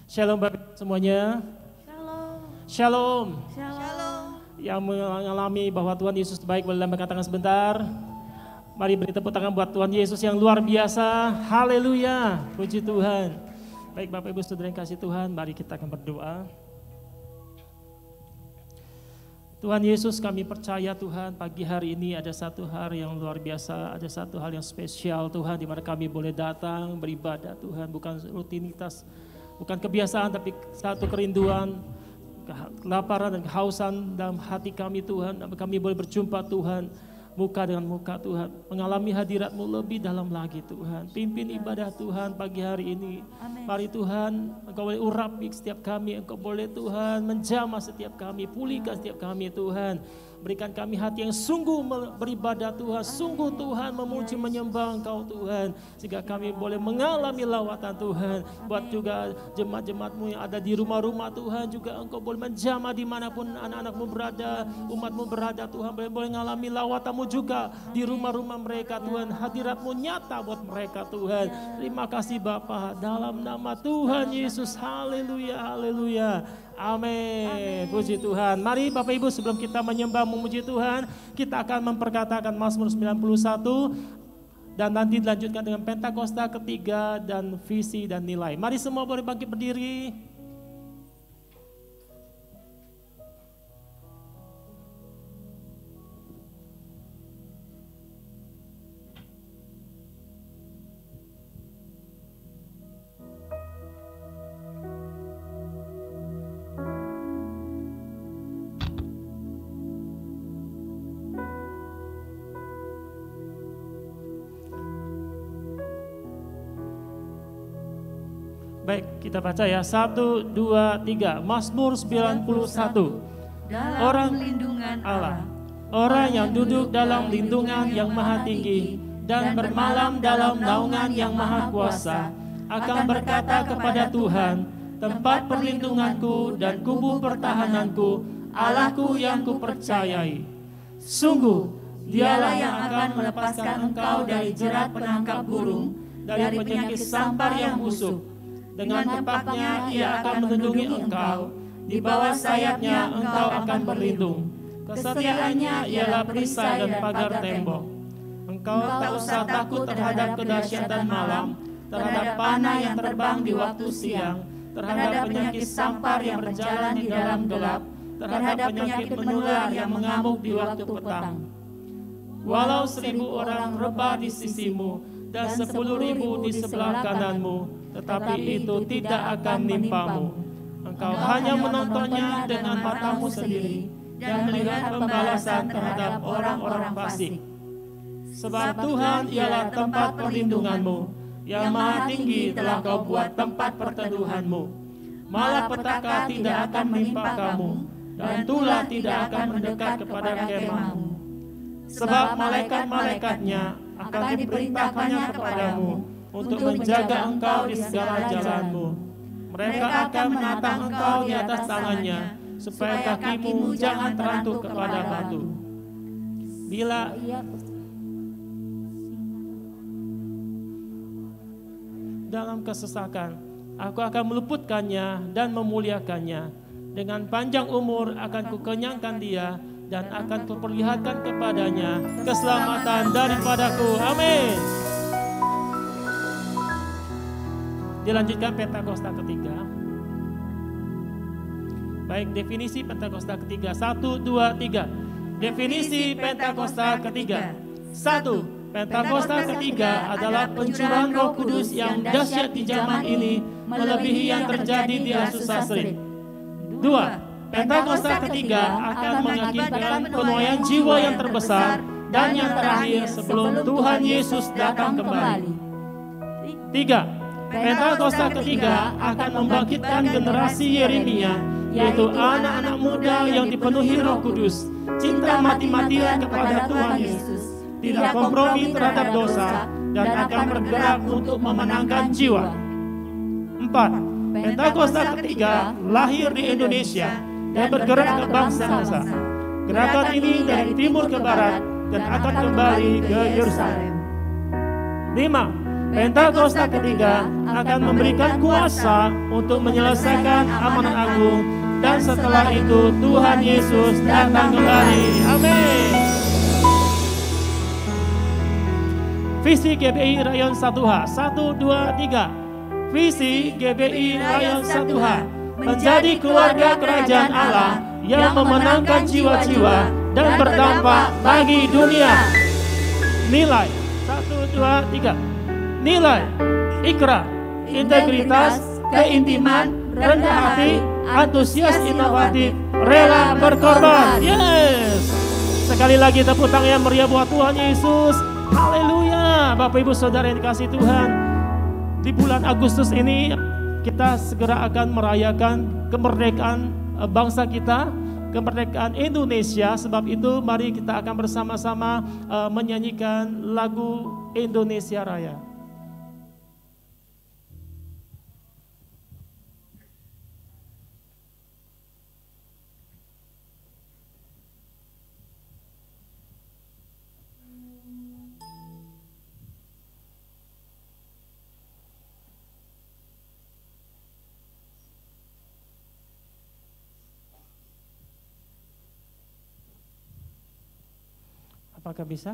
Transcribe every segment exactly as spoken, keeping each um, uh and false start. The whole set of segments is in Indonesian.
Shalom Bapak semuanya. Shalom. Shalom. Shalom. Yang mengalami bahwa Tuhan Yesus baik, boleh lambaikan tangan sebentar. Mari beri tepuk tangan buat Tuhan Yesus yang luar biasa. Haleluya. Puji Tuhan. Baik Bapak Ibu Saudara yang kasih Tuhan, mari kita akan berdoa. Tuhan Yesus, kami percaya Tuhan pagi hari ini ada satu hari yang luar biasa, ada satu hal yang spesial Tuhan, di mana kami boleh datang beribadah Tuhan, bukan rutinitas, bukan kebiasaan, tapi satu kerinduan, kelaparan dan kehausan dalam hati kami Tuhan. Kami boleh berjumpa Tuhan, muka dengan muka Tuhan, mengalami hadirat-Mu lebih dalam lagi Tuhan. Pimpin ibadah Tuhan pagi hari ini. Amin. Mari Tuhan, Engkau boleh urapi setiap kami, Engkau boleh Tuhan menjamah setiap kami, pulihkan setiap kami Tuhan. Berikan kami hati yang sungguh beribadah Tuhan, sungguh Tuhan memuji menyembah Engkau Tuhan, sehingga kami boleh mengalami lawatan Tuhan. Buat juga jemaat-jemaat-Mu yang ada di rumah-rumah Tuhan, juga Engkau boleh menjamah dimanapun anak-anak-Mu berada, umat-Mu berada Tuhan, boleh boleh mengalami lawatan-Mu juga di rumah-rumah mereka Tuhan. Hadirat-Mu nyata buat mereka Tuhan. Terima kasih Bapa, dalam nama Tuhan Yesus. Haleluya, haleluya. Amin. Puji Tuhan. Mari Bapak Ibu, sebelum kita menyembah memuji Tuhan, kita akan memperkatakan Mazmur sembilan puluh satu dan nanti dilanjutkan dengan Pentakosta ketiga dan visi dan nilai. Mari semua boleh bangkit berdiri. Baik, kita baca ya. Satu, dua, tiga. Mazmur sembilan puluh satu. Dalam Orang lindungan Allah, orang yang duduk dalam lindungan yang maha tinggi dan bermalam dalam naungan yang maha kuasa akan berkata kepada Tuhan, tempat perlindunganku dan kubu pertahananku, Allahku yang kupercayai. Sungguh, dialah yang akan melepaskan engkau dari jerat penangkap burung, dari penyakit sampar yang busuk. Dengan tepaknya ia akan melindungi engkau, di bawah sayapnya engkau akan berlindung. Kesetiaannya ialah perisai dan pagar tembok. Engkau tak usah takut terhadap kedahsyatan malam, terhadap panah yang terbang di waktu siang, terhadap penyakit sampar yang berjalan di dalam gelap, terhadap penyakit menular yang mengamuk di waktu petang. Walau seribu orang rebah di sisimu dan sepuluh ribu di sebelah kananmu, tetapi itu tidak akan menimpamu. Engkau hanya menontonnya dengan matamu sendiri dan melihat pembalasan terhadap orang-orang fasik. Sebab Tuhan ialah tempat perlindunganmu, yang maha tinggi telah kau buat tempat perteduhanmu. Malah petaka tidak akan menimpa kamu, dan tulah tidak akan mendekat kepada kemahmu. Sebab malaikat-malaikatnya akan diperintahkannya kepadamu untuk menjaga engkau di segala jalanmu. Mereka akan menatang engkau di atas tangannya, supaya kakimu jangan terantuk kepada batu. Bila dalam kesesakan, aku akan meluputkannya dan memuliakannya. Dengan panjang umur akan kukenyangkan dia, dan akan kuperlihatkan kepadanya keselamatan daripadaku. Amin. Dilanjutkan Pentakosta ketiga. Baik, definisi Pentakosta ketiga. Satu, dua, tiga. Definisi Pentakosta ketiga. Satu, Pentakosta ketiga adalah pencurahan Roh Kudus yang dahsyat di zaman ini, melebihi yang terjadi di Asusasrit. Dua, Pentakosta ketiga akan mengakibatkan penuaian jiwa yang terbesar dan yang terakhir sebelum Tuhan Yesus datang kembali. Tiga, Pentakosta ketiga akan membangkitkan generasi Yeremia, yaitu anak-anak muda yang dipenuhi Roh Kudus, cinta mati-matian kepada Tuhan Yesus, tidak kompromi terhadap dosa, dan akan bergerak untuk memenangkan jiwa. Empat, Pentakosta ketiga lahir di Indonesia dan bergerak ke bangsa-bangsa. Gerakan ini dari timur ke barat dan akan kembali ke Yerusalem. Lima, Pentakosta ketiga akan memberikan kuasa untuk menyelesaikan amanat agung, dan setelah itu Tuhan Yesus datang kembali. Amin. Visi G B I Rayon satu H, satu, dua, tiga. Visi G B I Rayon satu H, menjadi keluarga kerajaan Allah yang memenangkan jiwa-jiwa dan berdampak bagi dunia. Nilai, satu, dua, tiga. Nilai, ikrar, integritas, keintiman, rendah hati, antusias inovatif, rela berkorban. Yes. Sekali lagi tepuk tangan yang meriah buat Tuhan Yesus. Haleluya. Bapak Ibu Saudara yang dikasihi Tuhan, di bulan Agustus ini kita segera akan merayakan kemerdekaan bangsa kita, kemerdekaan Indonesia. Sebab itu mari kita akan bersama-sama uh, menyanyikan lagu Indonesia Raya. Apakah bisa?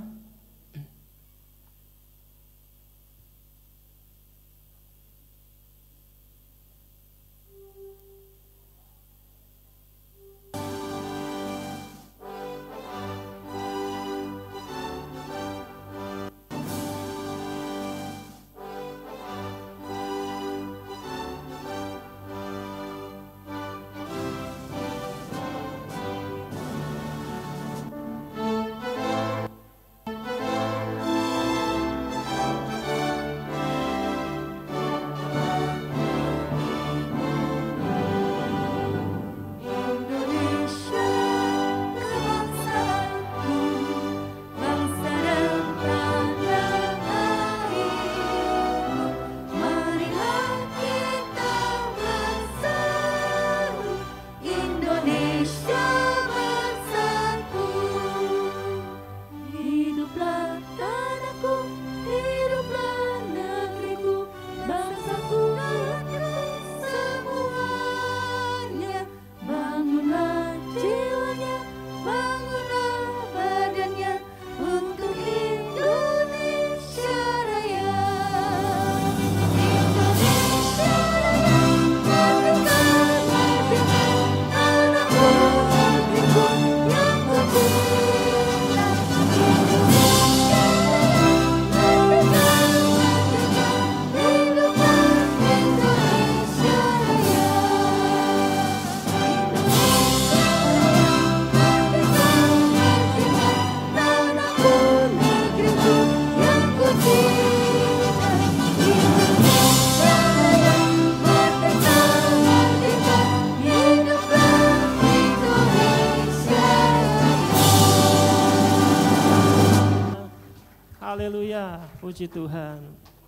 Haleluya, puji Tuhan.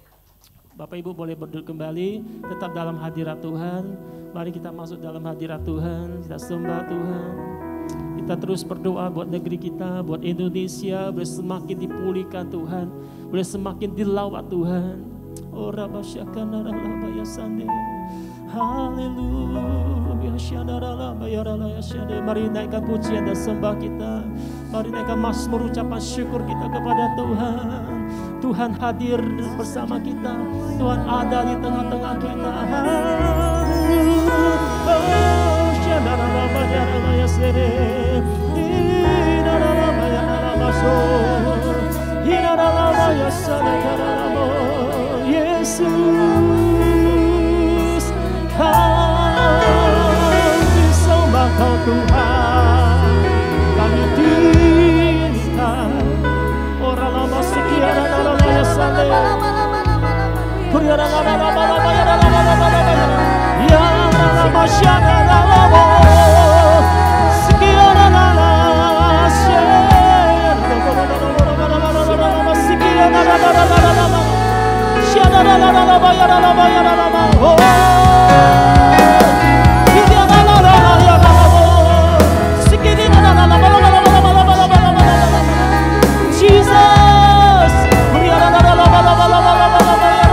Bapak Ibu boleh berduduk kembali, tetap dalam hadirat Tuhan. Mari kita masuk dalam hadirat Tuhan, kita sembah Tuhan. Kita terus berdoa buat negeri kita, buat Indonesia, boleh semakin dipulihkan Tuhan, boleh semakin dilawat Tuhan. Oh Rabasyakana Ralabaya Sande. Haleluya, mari naikkan pujian dan sembah kita. Mari naikkan mazmur ucapan syukur kita kepada Tuhan. Tuhan hadir bersama kita, Tuhan ada di tengah-tengah kita. Yesus, kami sembah Kau Tuhan, kami tinggikan. Orang lama sekian lama ya sale, kuriara lama lama lama ya lama lama lama ya lama syana lama sekian lama syana sekian lama lama syana lama lama ya lama ya lama oh. Jesus,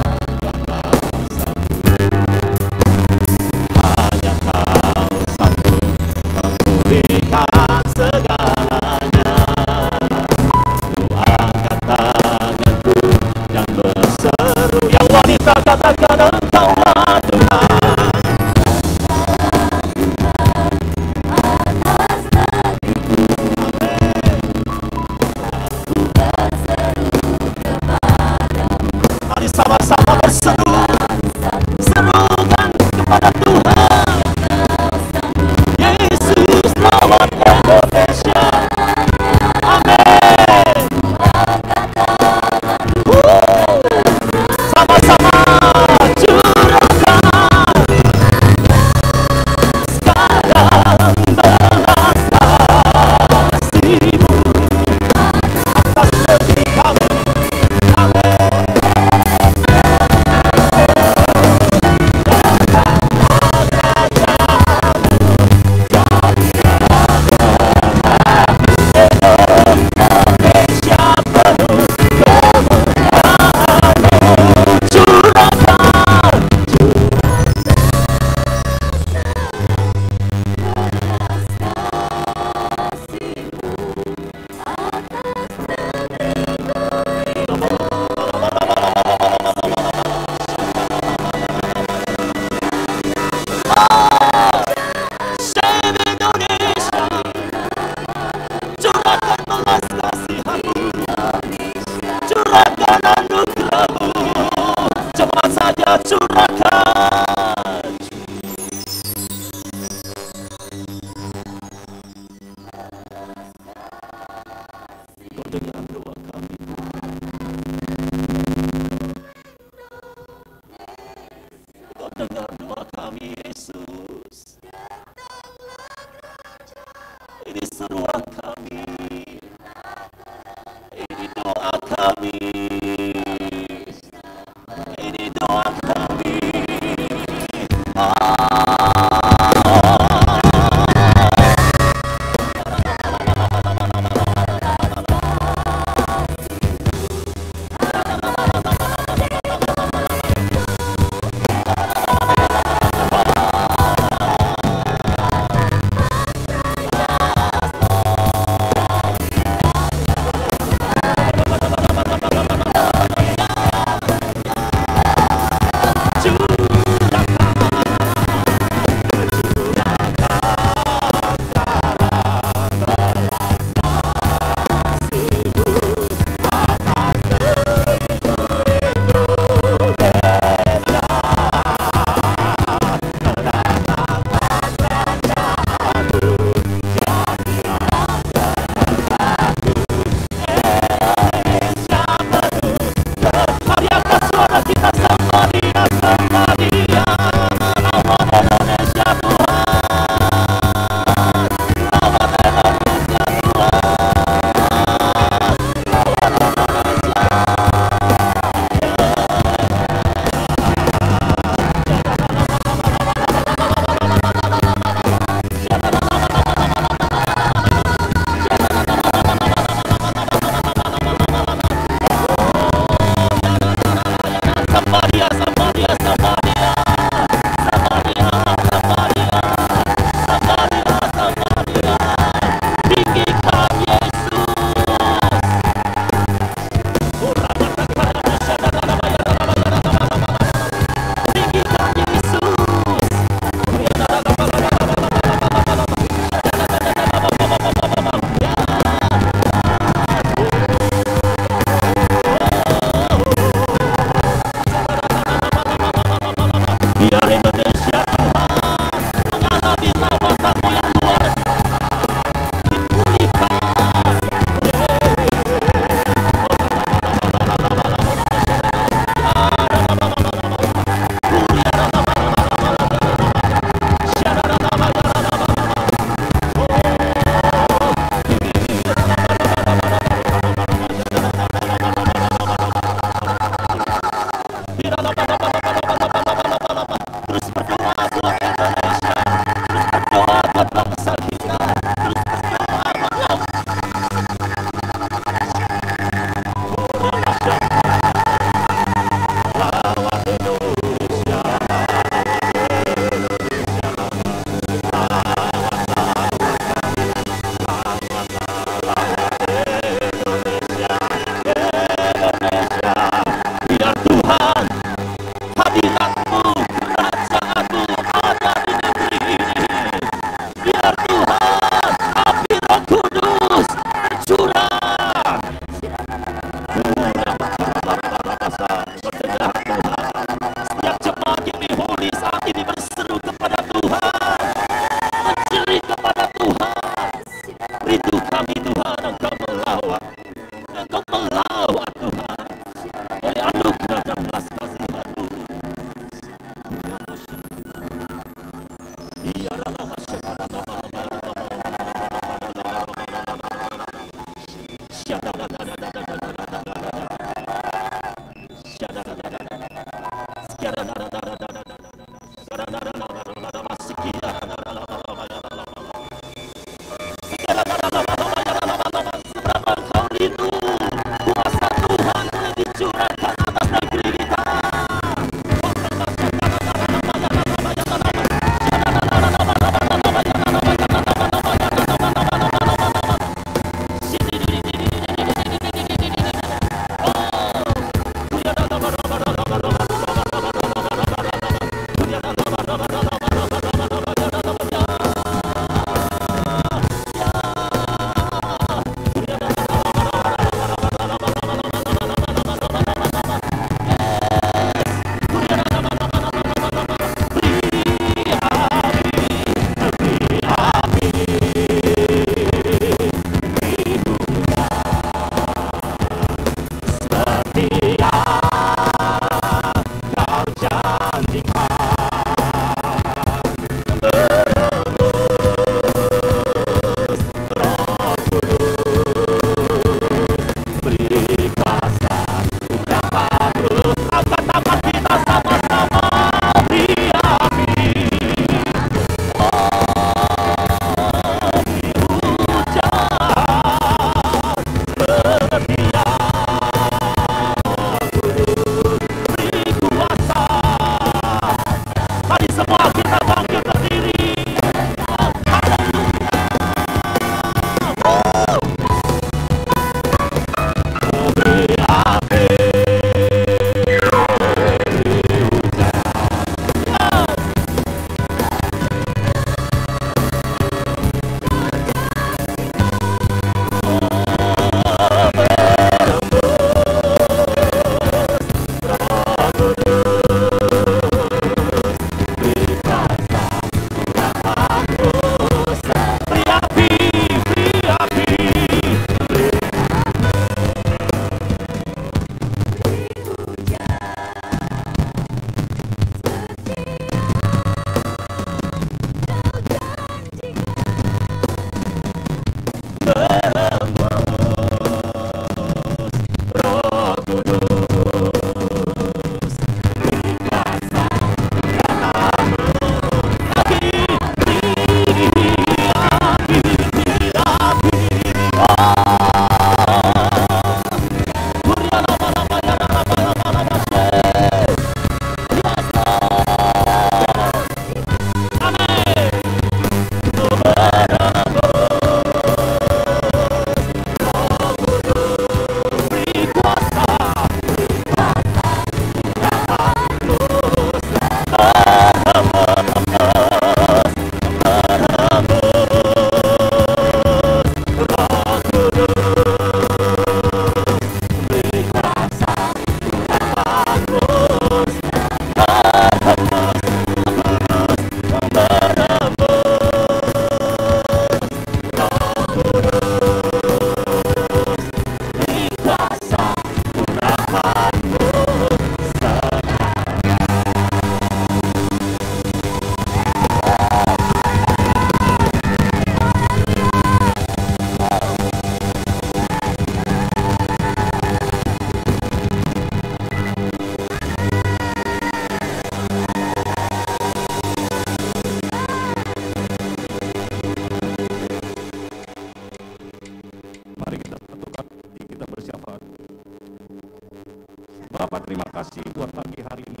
Bapak, terima kasih buat pagi hari ini.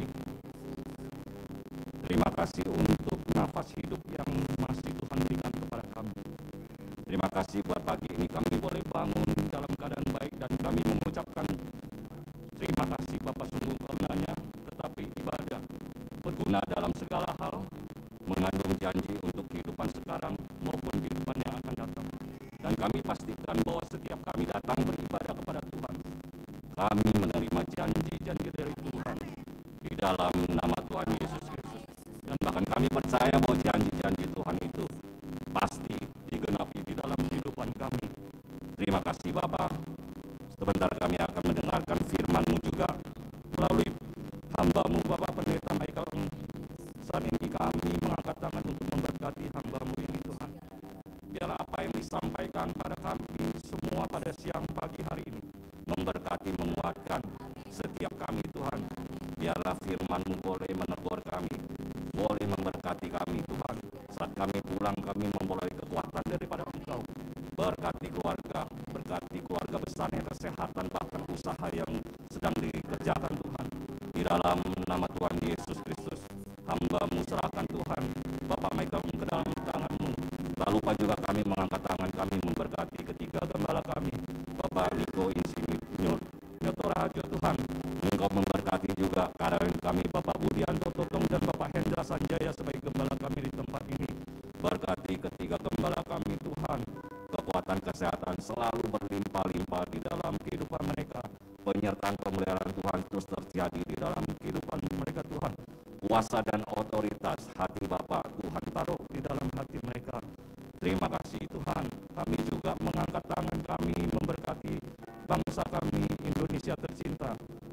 Terima kasih untuk nafas hidup yang masih Tuhan berikan kepada kami. Terima kasih buat pagi ini kami boleh bangun dalam keadaan baik, dan kami mengucapkan terima kasih Bapak, sungguh karunia-Nya. Tetapi ibadah berguna dalam segala hal, mengandung janji untuk kehidupan sekarang maupun kehidupan yang akan datang. Dan kami pastikan bahwa setiap kami datang beribadah kepada Tuhan, kami menerima janji-janji dari Tuhan di dalam nama Tuhan Yesus Kristus. Dan bahkan kami percaya bahwa janji-janji Tuhan itu pasti digenapi di dalam kehidupan kami. Terima kasih Bapak. Sebentar kami akan mendengarkan firman-Mu juga melalui hamba-Mu Bapak Pendeta Michael. Saat ini kami mengangkat tangan untuk memberkati hamba-Mu ini Tuhan. Biar apa yang disampaikan pada kami semua pada pada siang pagi hari ini. Memberkati, menguatkan setiap kami Tuhan. Biarlah firman-Mu boleh menegur kami, boleh memberkati kami Tuhan. Saat kami pulang kami memperoleh kekuatan daripada Engkau. Berkati keluarga, berkati keluarga besarnya, kesehatan, bahkan usaha yang sedang dikerjakan Tuhan. Di dalam nama Tuhan Yesus Kristus, hamba-Mu serahkan Tuhan, Bapak megang ke dalam tangan-Mu. Tak lupa juga kami mengangkat tangan kami memberkati ketiga gembala kami, Bapak Niko Insinyur Nyoto Raharjo Tuhan. Engkau memberkati juga kawan kami Bapak Budianto Totong dan Bapak Hendra Sanjaya sebagai gembala kami di tempat ini. Berkati ketiga gembala kami Tuhan, kekuatan kesehatan selalu berlimpah-limpah di dalam kehidupan mereka. Penyertaan pemeliharaan Tuhan terus terjadi di dalam kehidupan mereka Tuhan. Kuasa dan otoritas hati Bapa Tuhan taruh di dalam hati mereka. Terima kasih Tuhan. Kami juga mengangkat tangan kami memberkati bangsa kami Indonesia tercinta.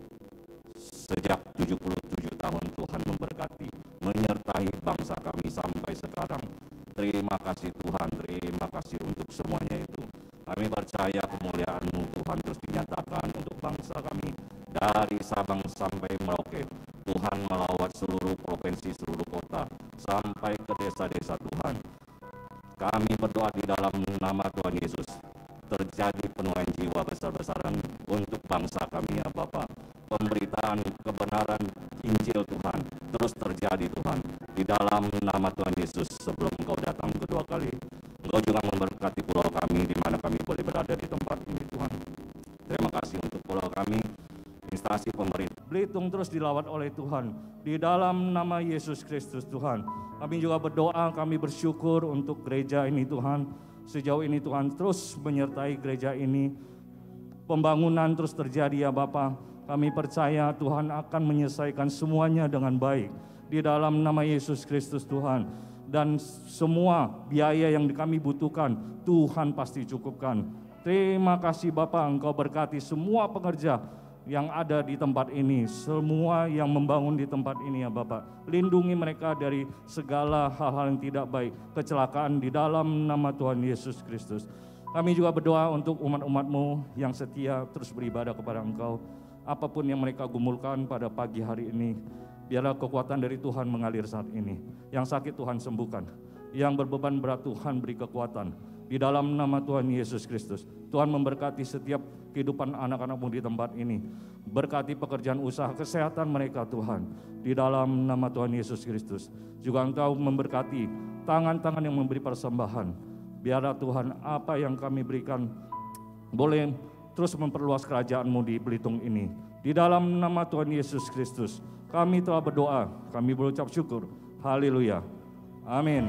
Sejak tujuh puluh tujuh tahun Tuhan memberkati, menyertai bangsa kami sampai sekarang. Terima kasih Tuhan, terima kasih untuk semuanya itu. Kami percaya kemuliaan-Mu Tuhan terus dinyatakan untuk bangsa kami dari Sabang sampai Merauke. Tuhan melawat seluruh provinsi, seluruh kota sampai ke desa-desa Tuhan. Kami berdoa di dalam nama Tuhan Yesus, terjadi penuaian jiwa besar-besaran untuk bangsa kami ya Bapak. Pemberitaan kebenaran Injil Tuhan terus terjadi Tuhan di dalam nama Tuhan Yesus. Sebelum Engkau datang kedua kali, Engkau juga memberkati pulau kami di mana kami boleh berada di tempat ini Tuhan. Terima kasih untuk pulau kami, instansi pemerintah Belitung terus dilawat oleh Tuhan di dalam nama Yesus Kristus Tuhan. Kami juga berdoa, kami bersyukur untuk gereja ini Tuhan. Sejauh ini Tuhan terus menyertai gereja ini. Pembangunan terus terjadi ya Bapa. Kami percaya Tuhan akan menyelesaikan semuanya dengan baik di dalam nama Yesus Kristus Tuhan. Dan semua biaya yang kami butuhkan Tuhan pasti cukupkan. Terima kasih Bapa, Engkau berkati semua pekerja yang ada di tempat ini, semua yang membangun di tempat ini ya Bapak. Lindungi mereka dari segala hal-hal yang tidak baik, kecelakaan di dalam nama Tuhan Yesus Kristus. Kami juga berdoa untuk umat-umat-Mu yang setia terus beribadah kepada Engkau. Apapun yang mereka gumulkan pada pagi hari ini, biarlah kekuatan dari Tuhan mengalir saat ini. Yang sakit Tuhan sembuhkan, yang berbeban berat Tuhan beri kekuatan. Di dalam nama Tuhan Yesus Kristus, Tuhan memberkati setiap kehidupan anak-anak-Mu di tempat ini. Berkati pekerjaan usaha, kesehatan mereka Tuhan. Di dalam nama Tuhan Yesus Kristus. Juga Engkau memberkati tangan-tangan yang memberi persembahan. Biarlah Tuhan apa yang kami berikan boleh terus memperluas kerajaan-Mu di Belitung ini. Di dalam nama Tuhan Yesus Kristus, kami telah berdoa, kami berucap syukur. Haleluya. Amin.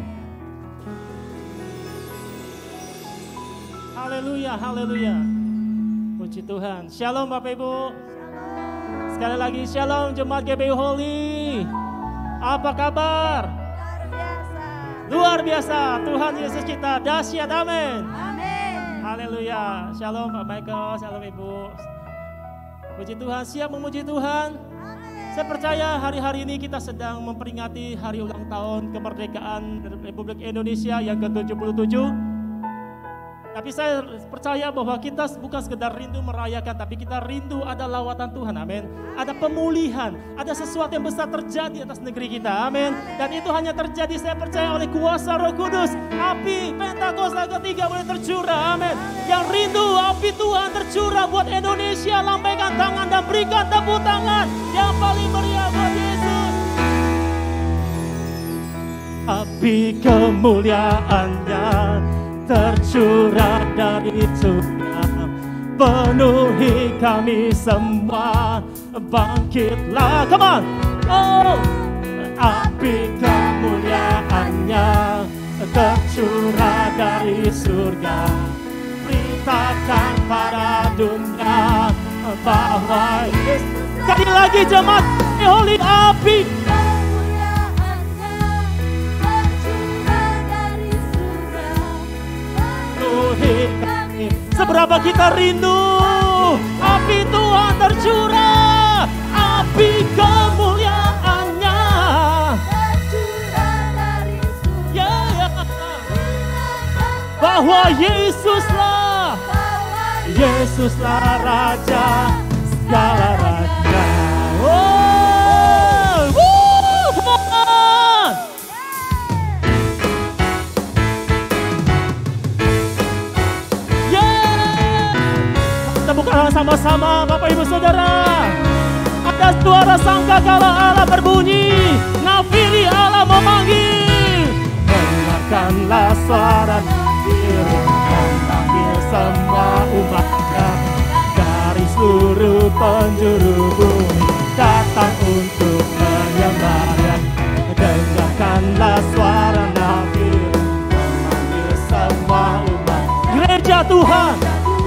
Haleluya, haleluya. Puji Tuhan. Shalom Bapak Ibu. Sekali lagi shalom Jemaat G B U Holy. Apa kabar? Luar biasa. Luar biasa. Tuhan Yesus kita dahsyat. Amin. Amin. Haleluya. Shalom Pak Michael, shalom Ibu. Puji Tuhan, siap memuji Tuhan. Amin. Saya percaya hari-hari ini kita sedang memperingati hari ulang tahun kemerdekaan Republik Indonesia yang ke tujuh puluh tujuh. Tapi saya percaya bahwa kita bukan sekedar rindu merayakan, tapi kita rindu ada lawatan Tuhan, amin. Ada pemulihan, ada sesuatu yang besar terjadi atas negeri kita, amin. Dan itu hanya terjadi, saya percaya, oleh kuasa Roh Kudus. Api Pentakosta ketiga boleh tercurah, amin. Yang rindu api Tuhan tercurah buat Indonesia, lambaikan tangan dan berikan tepuk tangan yang paling meriah buat Yesus. Api kemuliaannya tercurah dari surga, penuhi kami semua, bangkitlah, come on, oh, api kemuliaannya tercurah dari surga, beritakan pada dunia bahwa Yesus. Sekali lagi jemaat Holy, api kami. Seberapa kita rindu api Tuhan tercurah, api kemuliaannya tercurah dari surga, ya, ya. Bahwa Yesuslah Yesuslah Raja segala raja. Oh, woo, come on. Yeah. Kita buka sama-sama Bapak Ibu Saudara. Ada suara sangkakala Allah berbunyi, nafiri Allah memanggil. Dengarkanlah suara nafiri memanggil semua umatnya dari seluruh penjuru bumi datang untuk menyembahnya. Dengarkanlah suara nafiri memanggil semua umat. Gereja Tuhan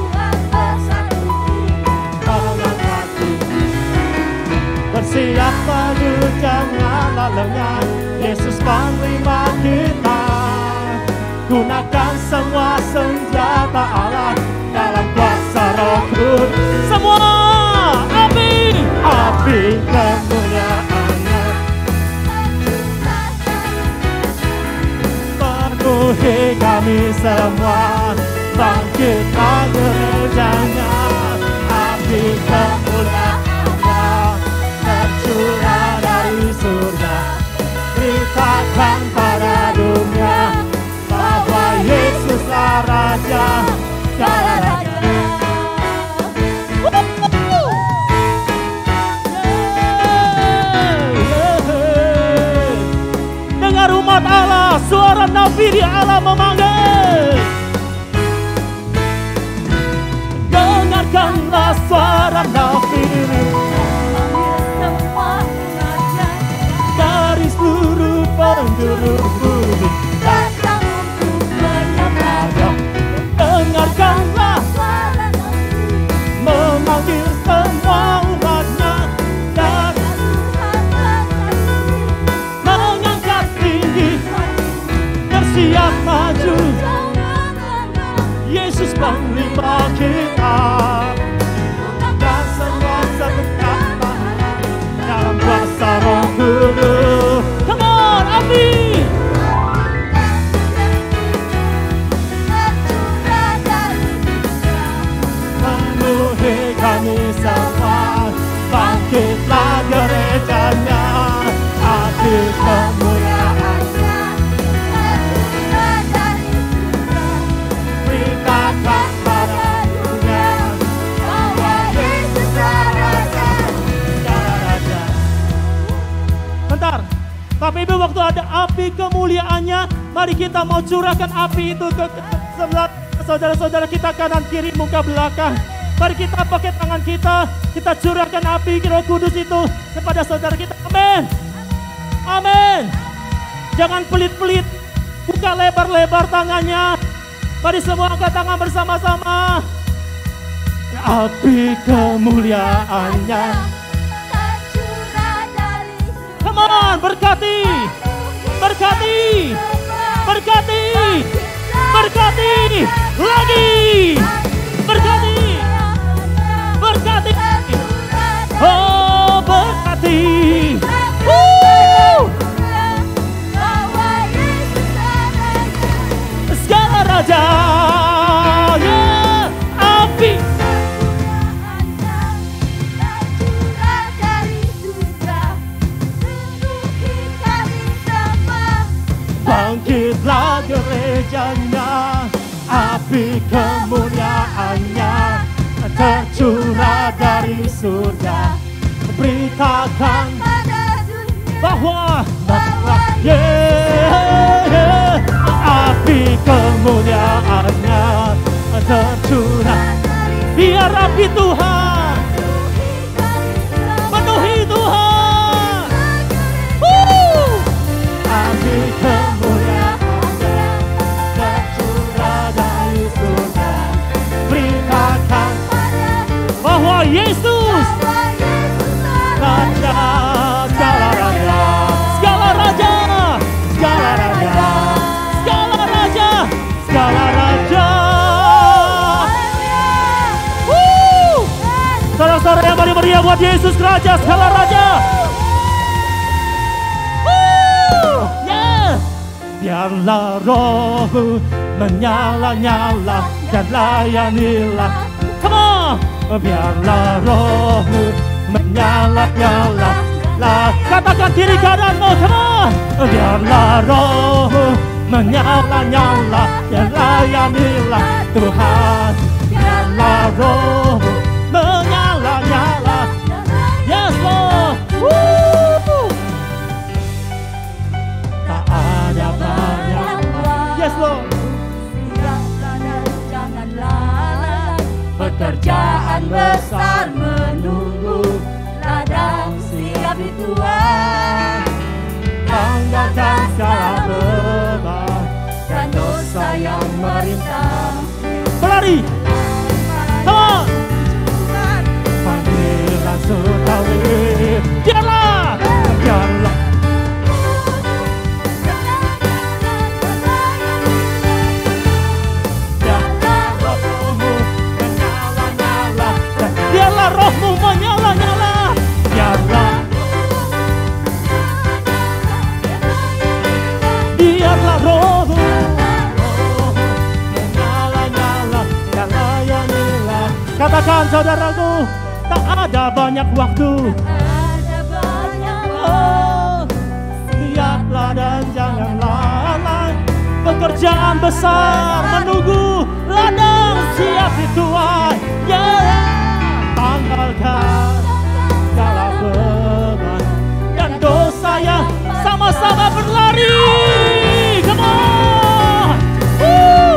bersiap maju, janganlah lengah. Yesus panglima kita, gunakan semua senjata Allah dalam kuasa Roh Kudus. Semua api, api kemuliaan-Nya penuhi kami semua. Bangkitlah gerejanya, api kemuliaan-Nya tercurah dari surga. Beritakan pada dunia bahwa Yesuslah Raja segala raja. Dengar umat Allah, suara nafiri Allah memanggil. Dengarkanlah suara nafiri dari seluruh penjuru bumi datang untuk menyembahnya. Dengarkanlah suara memanggil semua umatnya dan mengangkat tinggi, bersiap maju. Yesus panglima kita, dan semua senjata dalam kuasa Roh Kudus. Come on, api. Penuhi kami semua, bangkitlah gerejanya, api kemuliaan-Nya beritakan pada dunia bahwa Yesuslah Raja segala raja. Bentar, Bapak Ibu, waktu ada api kemuliaan-Nya, mari kita mau curahkan api itu ke sebelah saudara-saudara kita kanan kiri muka belakang. Mari kita pakai tangan kita, kita curahkan api Roh Kudus itu kepada saudara kita. Amin. Amin. Jangan pelit-pelit, buka lebar-lebar tangannya. Mari semua angkat tangan bersama-sama. Api kemuliaan-Nya come on, berkati, berkati, berkati, berkati, lagi, berkati, berkati, oh berkati, Woo! Segala raja, yeah, api. Bangkitlah gerejanya, api kemuliaan-Nya tercurah dari surga. Beritakan bahwa bahwa yeah, api kemuliaan-Nya tercurah. Biar api Tuhan penuhi Tuhan. Woo! Api kemuliaan-Nya tercurah dari surga. Beritakan bahwa Yesus Raja segala raja, segala raja, segala raja, segala raja, segala raja. Woo! Saudara-saudara yang meriah buat Yesus Raja segala raja. Biarlah rohmu menyala-nyala dan layanilah. Come biarlah rohmu menyala-nyala. Lah, katakan kiri kananmu, come on. Biarlah rohmu menyala-nyala, dan layanilah Tuhan. Biarlah rohmu menyala-nyala. Yes Lord. Woo. Tak ada banyak. Yes Lord. Siaplah dan jangan lalai, pekerjaan besar menunggu, ladang siap dituai. Tanggalkan segala beban dan dosa yang merintang. Berlari. Come on. Panggilan Sutawi. Biarlah. Biarlah. Biarlah rohmu menyala-nyala. Biarlah rohmu menyala-nyala. Biarlah. Biarlah rohmu menyala-nyala, dan layanilah. Katakan saudaraku, tak ada banyak waktu. Ada banyak Oh, siaplah dan jangan lalai, pekerjaan besar menunggu, ladang siap dituai. Ya, tanggalkan segala beban dan dosa yang sama-sama berlari. Come on. Woo.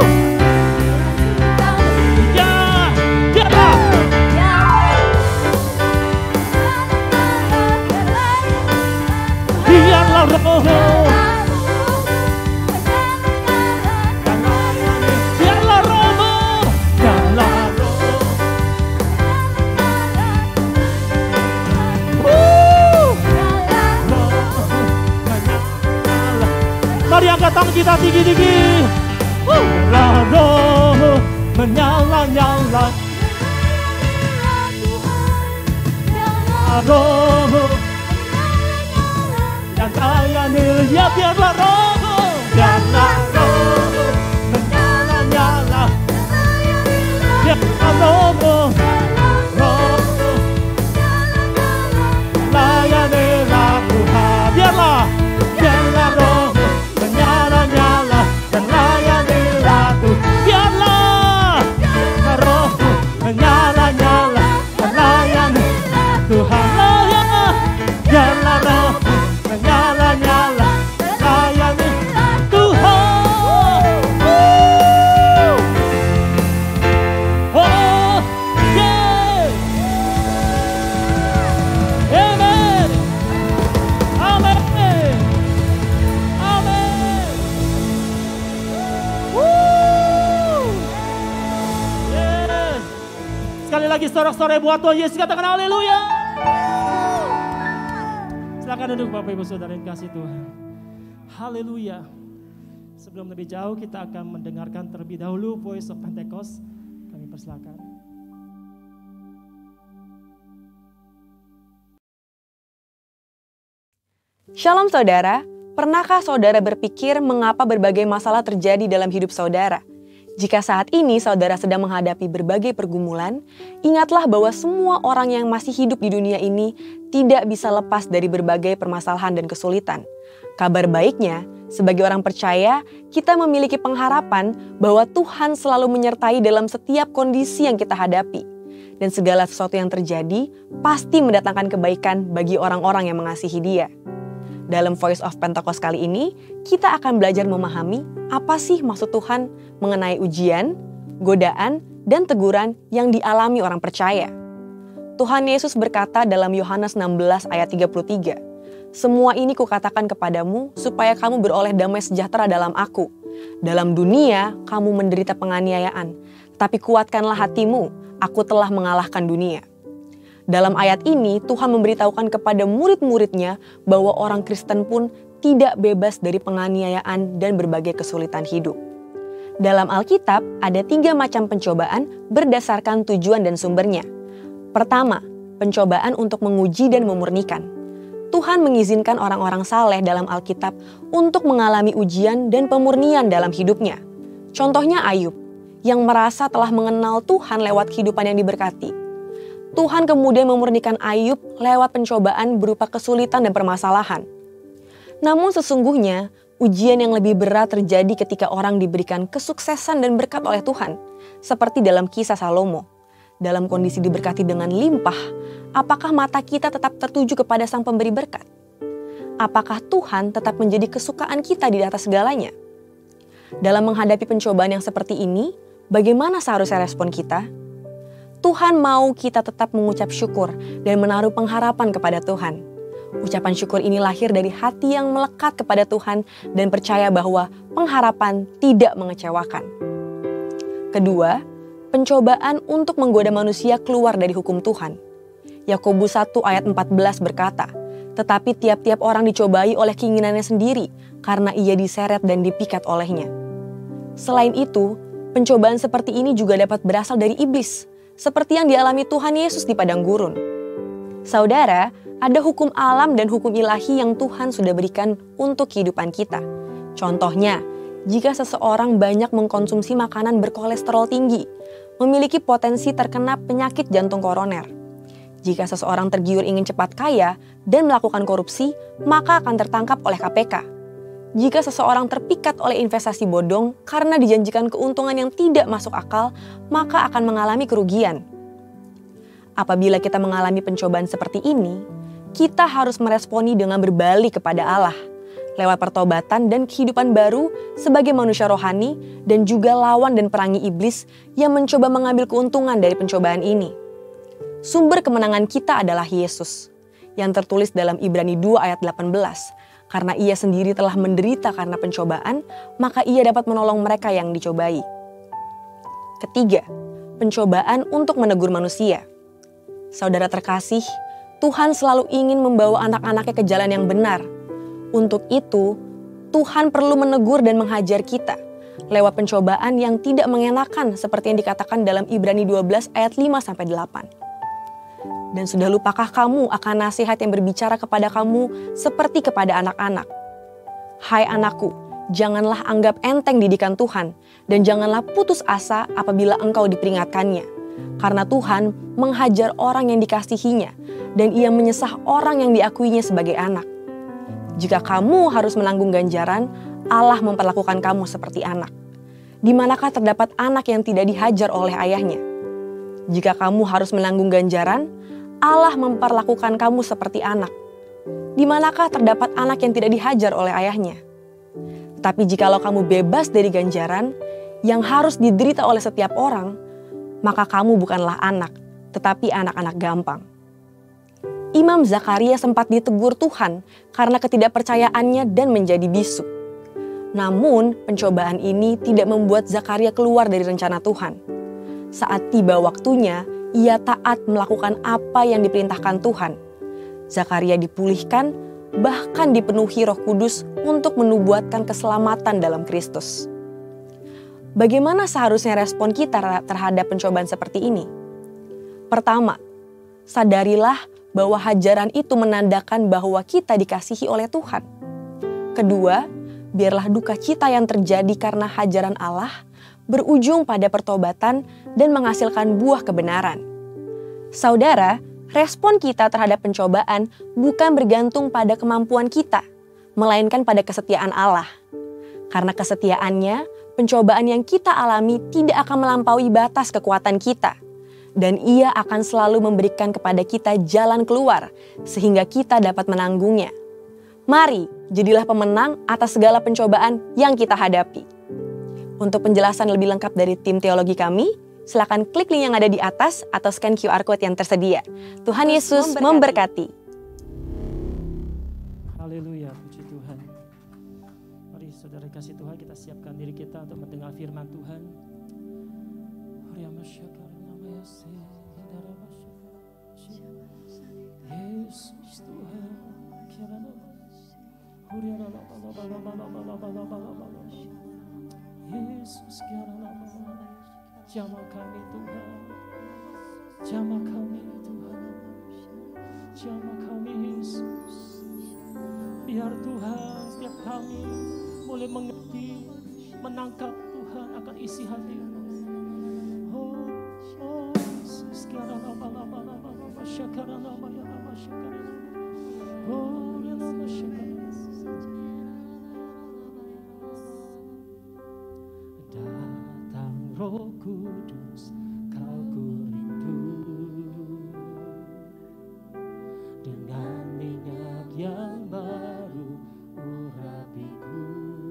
Ya, biarlah. Biarlah rohmu. Biarlah rohmu. Biarlah rohmu. Woo. Mari angkat tangan kita tinggi-tinggi. Biarlah rohmu menyala-nyala. Biarlah rohmu dan layani. Ya, biarlah rohmu. Biarlah rohmu menyala-nyala. Biarlah rohmu. Rohmu layanilah Tuhan. Biarlah. Biarlah rohmu menyala-nyala, dan layanilah Tuhan. Biarlah rohmu menyala-nyala, dan layanilah Tuhan. Biarlah rohmu menyala-nyala, dan layanilah Tuhan. Oh, yeah. Amen. Amen. Amen. Woo. Yes. Sekali lagi sorak-sorai buat Tuhan Yesus, katakan haleluya. Silakan duduk Bapak Ibu Saudara yang kasih Tuhan. Haleluya. Sebelum lebih jauh kita akan mendengarkan terlebih dahulu Voice of Pentecost. Kami persilakan. Shalom saudara, pernahkah saudara berpikir mengapa berbagai masalah terjadi dalam hidup saudara? Jika saat ini saudara sedang menghadapi berbagai pergumulan, ingatlah bahwa semua orang yang masih hidup di dunia ini tidak bisa lepas dari berbagai permasalahan dan kesulitan. Kabar baiknya, sebagai orang percaya, kita memiliki pengharapan bahwa Tuhan selalu menyertai dalam setiap kondisi yang kita hadapi. Dan segala sesuatu yang terjadi pasti mendatangkan kebaikan bagi orang-orang yang mengasihi Dia. Dalam Voice of Pentecost kali ini, kita akan belajar memahami apa sih maksud Tuhan mengenai ujian, godaan, dan teguran yang dialami orang percaya. Tuhan Yesus berkata dalam Yohanes enam belas ayat tiga puluh tiga, "Semua ini kukatakan kepadamu supaya kamu beroleh damai sejahtera dalam aku. Dalam dunia kamu menderita penganiayaan, tetapi kuatkanlah hatimu, aku telah mengalahkan dunia." Dalam ayat ini, Tuhan memberitahukan kepada murid-muridnya bahwa orang Kristen pun tidak bebas dari penganiayaan dan berbagai kesulitan hidup. Dalam Alkitab, ada tiga macam pencobaan berdasarkan tujuan dan sumbernya. Pertama, pencobaan untuk menguji dan memurnikan. Tuhan mengizinkan orang-orang saleh dalam Alkitab untuk mengalami ujian dan pemurnian dalam hidupnya. Contohnya Ayub, yang merasa telah mengenal Tuhan lewat kehidupan yang diberkati. Tuhan kemudian memurnikan Ayub lewat pencobaan berupa kesulitan dan permasalahan. Namun sesungguhnya ujian yang lebih berat terjadi ketika orang diberikan kesuksesan dan berkat oleh Tuhan. Seperti dalam kisah Salomo. Dalam kondisi diberkati dengan limpah, apakah mata kita tetap tertuju kepada Sang Pemberi berkat? Apakah Tuhan tetap menjadi kesukaan kita di atas segalanya? Dalam menghadapi pencobaan yang seperti ini, bagaimana seharusnya respon kita? Tuhan mau kita tetap mengucap syukur dan menaruh pengharapan kepada Tuhan. Ucapan syukur ini lahir dari hati yang melekat kepada Tuhan dan percaya bahwa pengharapan tidak mengecewakan. Kedua, pencobaan untuk menggoda manusia keluar dari hukum Tuhan. Yakobus satu ayat empat belas berkata, "Tetapi tiap-tiap orang dicobai oleh keinginannya sendiri karena ia diseret dan dipikat olehnya." Selain itu, pencobaan seperti ini juga dapat berasal dari iblis, seperti yang dialami Tuhan Yesus di padang gurun. Saudara, ada hukum alam dan hukum ilahi yang Tuhan sudah berikan untuk kehidupan kita. Contohnya, jika seseorang banyak mengkonsumsi makanan berkolesterol tinggi, memiliki potensi terkena penyakit jantung koroner. Jika seseorang tergiur ingin cepat kaya dan melakukan korupsi, maka akan tertangkap oleh K P K. Jika seseorang terpikat oleh investasi bodong karena dijanjikan keuntungan yang tidak masuk akal, maka akan mengalami kerugian. Apabila kita mengalami pencobaan seperti ini, kita harus meresponi dengan berbalik kepada Allah, lewat pertobatan dan kehidupan baru sebagai manusia rohani dan juga lawan dan perangi iblis yang mencoba mengambil keuntungan dari pencobaan ini. Sumber kemenangan kita adalah Yesus, yang tertulis dalam Ibrani dua ayat delapan belas. Karena ia sendiri telah menderita karena pencobaan, maka ia dapat menolong mereka yang dicobai. Ketiga, pencobaan untuk menegur manusia. Saudara terkasih, Tuhan selalu ingin membawa anak-anaknya ke jalan yang benar. Untuk itu, Tuhan perlu menegur dan menghajar kita lewat pencobaan yang tidak mengenakan seperti yang dikatakan dalam Ibrani dua belas ayat lima sampai delapan. Dan sudah lupakah kamu akan nasihat yang berbicara kepada kamu seperti kepada anak-anak? Hai anakku, janganlah anggap enteng didikan Tuhan dan janganlah putus asa apabila engkau diperingatkannya. Karena Tuhan menghajar orang yang dikasihinya dan ia menyesah orang yang diakuinya sebagai anak. Jika kamu harus menanggung ganjaran, Allah memperlakukan kamu seperti anak. Di manakah terdapat anak yang tidak dihajar oleh ayahnya? Jika kamu harus menanggung ganjaran, Allah memperlakukan kamu seperti anak. Di manakah terdapat anak yang tidak dihajar oleh ayahnya? Tapi jikalau kamu bebas dari ganjaran yang harus diderita oleh setiap orang, maka kamu bukanlah anak, tetapi anak-anak gampang. Imam Zakaria sempat ditegur Tuhan karena ketidakpercayaannya dan menjadi bisu. Namun, pencobaan ini tidak membuat Zakaria keluar dari rencana Tuhan. Saat tiba waktunya, ia taat melakukan apa yang diperintahkan Tuhan. Zakaria dipulihkan, bahkan dipenuhi Roh Kudus untuk menubuatkan keselamatan dalam Kristus. Bagaimana seharusnya respon kita terhadap pencobaan seperti ini? Pertama, sadarilah bahwa hajaran itu menandakan bahwa kita dikasihi oleh Tuhan. Kedua, biarlah duka cita yang terjadi karena hajaran Allah berujung pada pertobatan dan menghasilkan buah kebenaran. Saudara, respon kita terhadap pencobaan bukan bergantung pada kemampuan kita, melainkan pada kesetiaan Allah. Karena kesetiaannya, pencobaan yang kita alami tidak akan melampaui batas kekuatan kita. Dan ia akan selalu memberikan kepada kita jalan keluar sehingga kita dapat menanggungnya. Mari, jadilah pemenang atas segala pencobaan yang kita hadapi. Untuk penjelasan lebih lengkap dari tim teologi kami, silakan klik link yang ada di atas atau scan Q R code yang tersedia. Tuhan Yesus memberkati. Haleluya, puji Tuhan. Mari saudara kasih Tuhan, kita siapkan diri kita untuk mendengar firman Tuhan. Yesus Tuhan, Yesus, jamah kami Tuhan, jamah kami Tuhan, jamah kami Yesus. Biar Tuhan setiap kami boleh mengerti, menangkap Tuhan akan isi hati. Oh, oh Yesus, Datang Roh Kudus, Kau ku rindu, dengan minyak yang baru urapiku,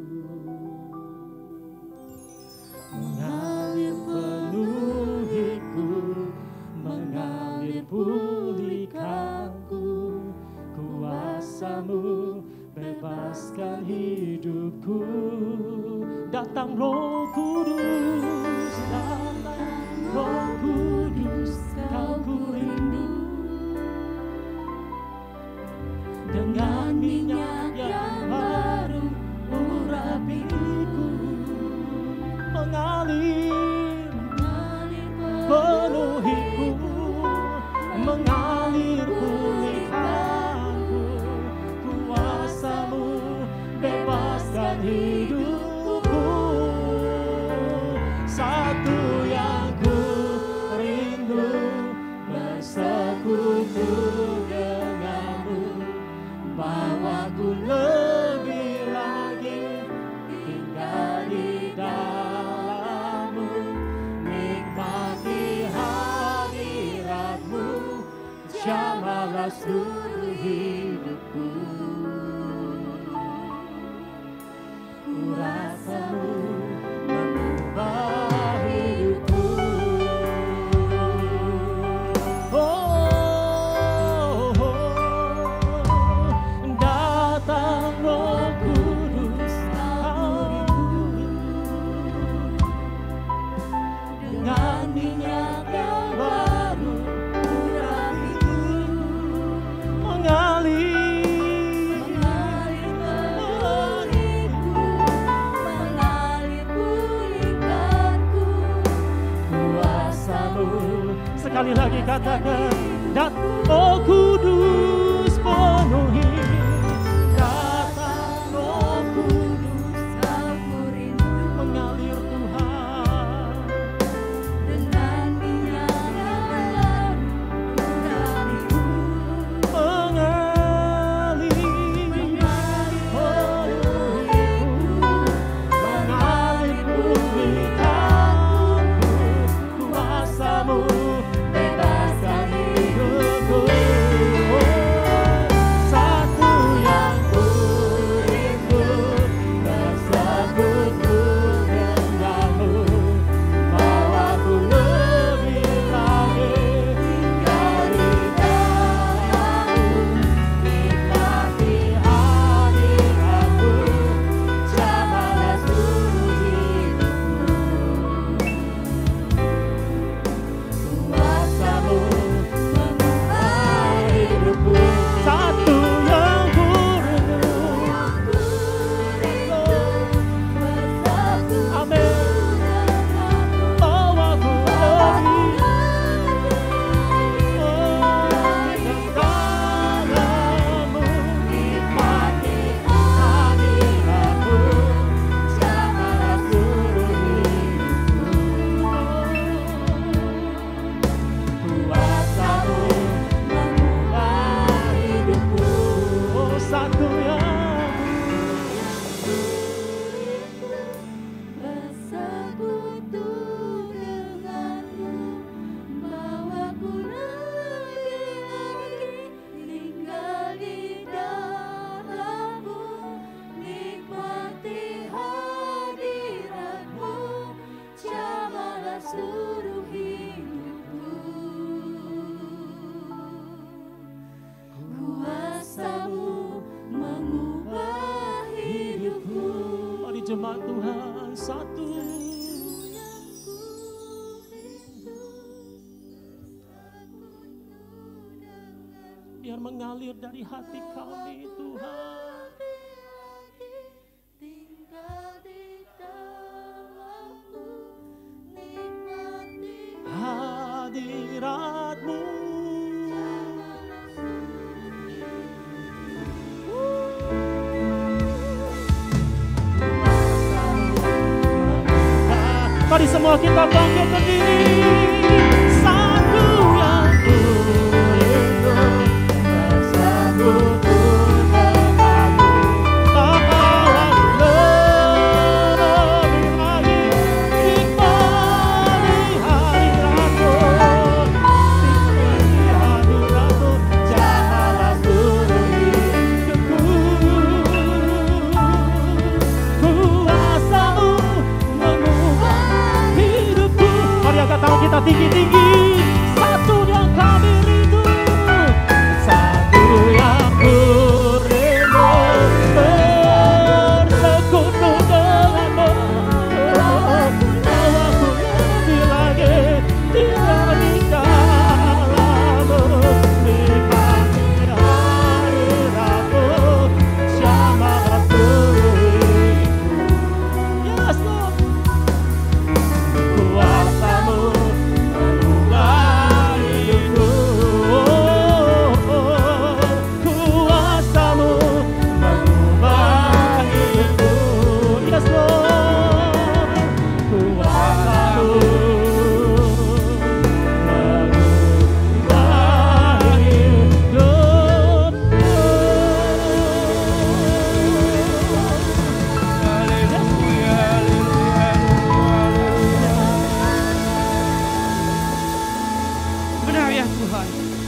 mengalir penuhiku, mengalir pulihkanku, kuasa-Mu bebaskan hidupku. Datang Roh Kudus, datang Roh Kudus, Kau ku rindu, dengan minyak yang baru urapiku, mengalir, penuhiku, mengalir pulihkanku, kuasa-Mu bebaskan hidupku. Satu yang ku rindu, bersekutu denganmu, bawaku lebih lagi tinggal di dalam-Mu, nikmati hadirat-Mu, jamahlah seluruh hidupku. Ku rasa-Mu mengubah hidupku. Oh, oh, oh. Datang Roh Kudus, Kau dengan minyak yang baru urapiku, mengalir, mengalir penuhiku, mengalir pulihkanku, kuasa-Mu. Sekali lagi katakan, datang Roh Kudus penuhi. Datang Roh Kudus, Kau ku rindu, mengalir Tuhan, dengan minyak yang baru urapiku, mengalir, mengalir penuhiku, mengalir pulihkanku, kuasa-Mu bebaskan hidupku. Satu yang ku rindu, bersekutu denganmu, bawaku lebih lagi tinggal di dalam-Mu, nikmati hadirat-Mu, jamahlah seluruh hidupku. Kuasa-Mu mengubah hidupku. Satu yang ku rindu, amin, bawaku lebih dalam-Mu, nikmati hadirat-Mu, jamahlah seluruh hidupku. Kuasa-Mu mengubah hidupku. Oh, satu yang bersekutu denganmu, bawaku lebih lagi tinggal di dalam-Mu, nikmati hadirat-Mu, jamahlah seluruh hidupku. Kuasa-Mu mengubah hidupku. Mari jemaat Tuhan, satu biar mengalir dari hati kami, Tuhan. tinggal di dalam-Mu, nikmati Hadirat-Mu, mari semua kita bangkit berdiri. Satu yang ku rindu, ya Tuhan.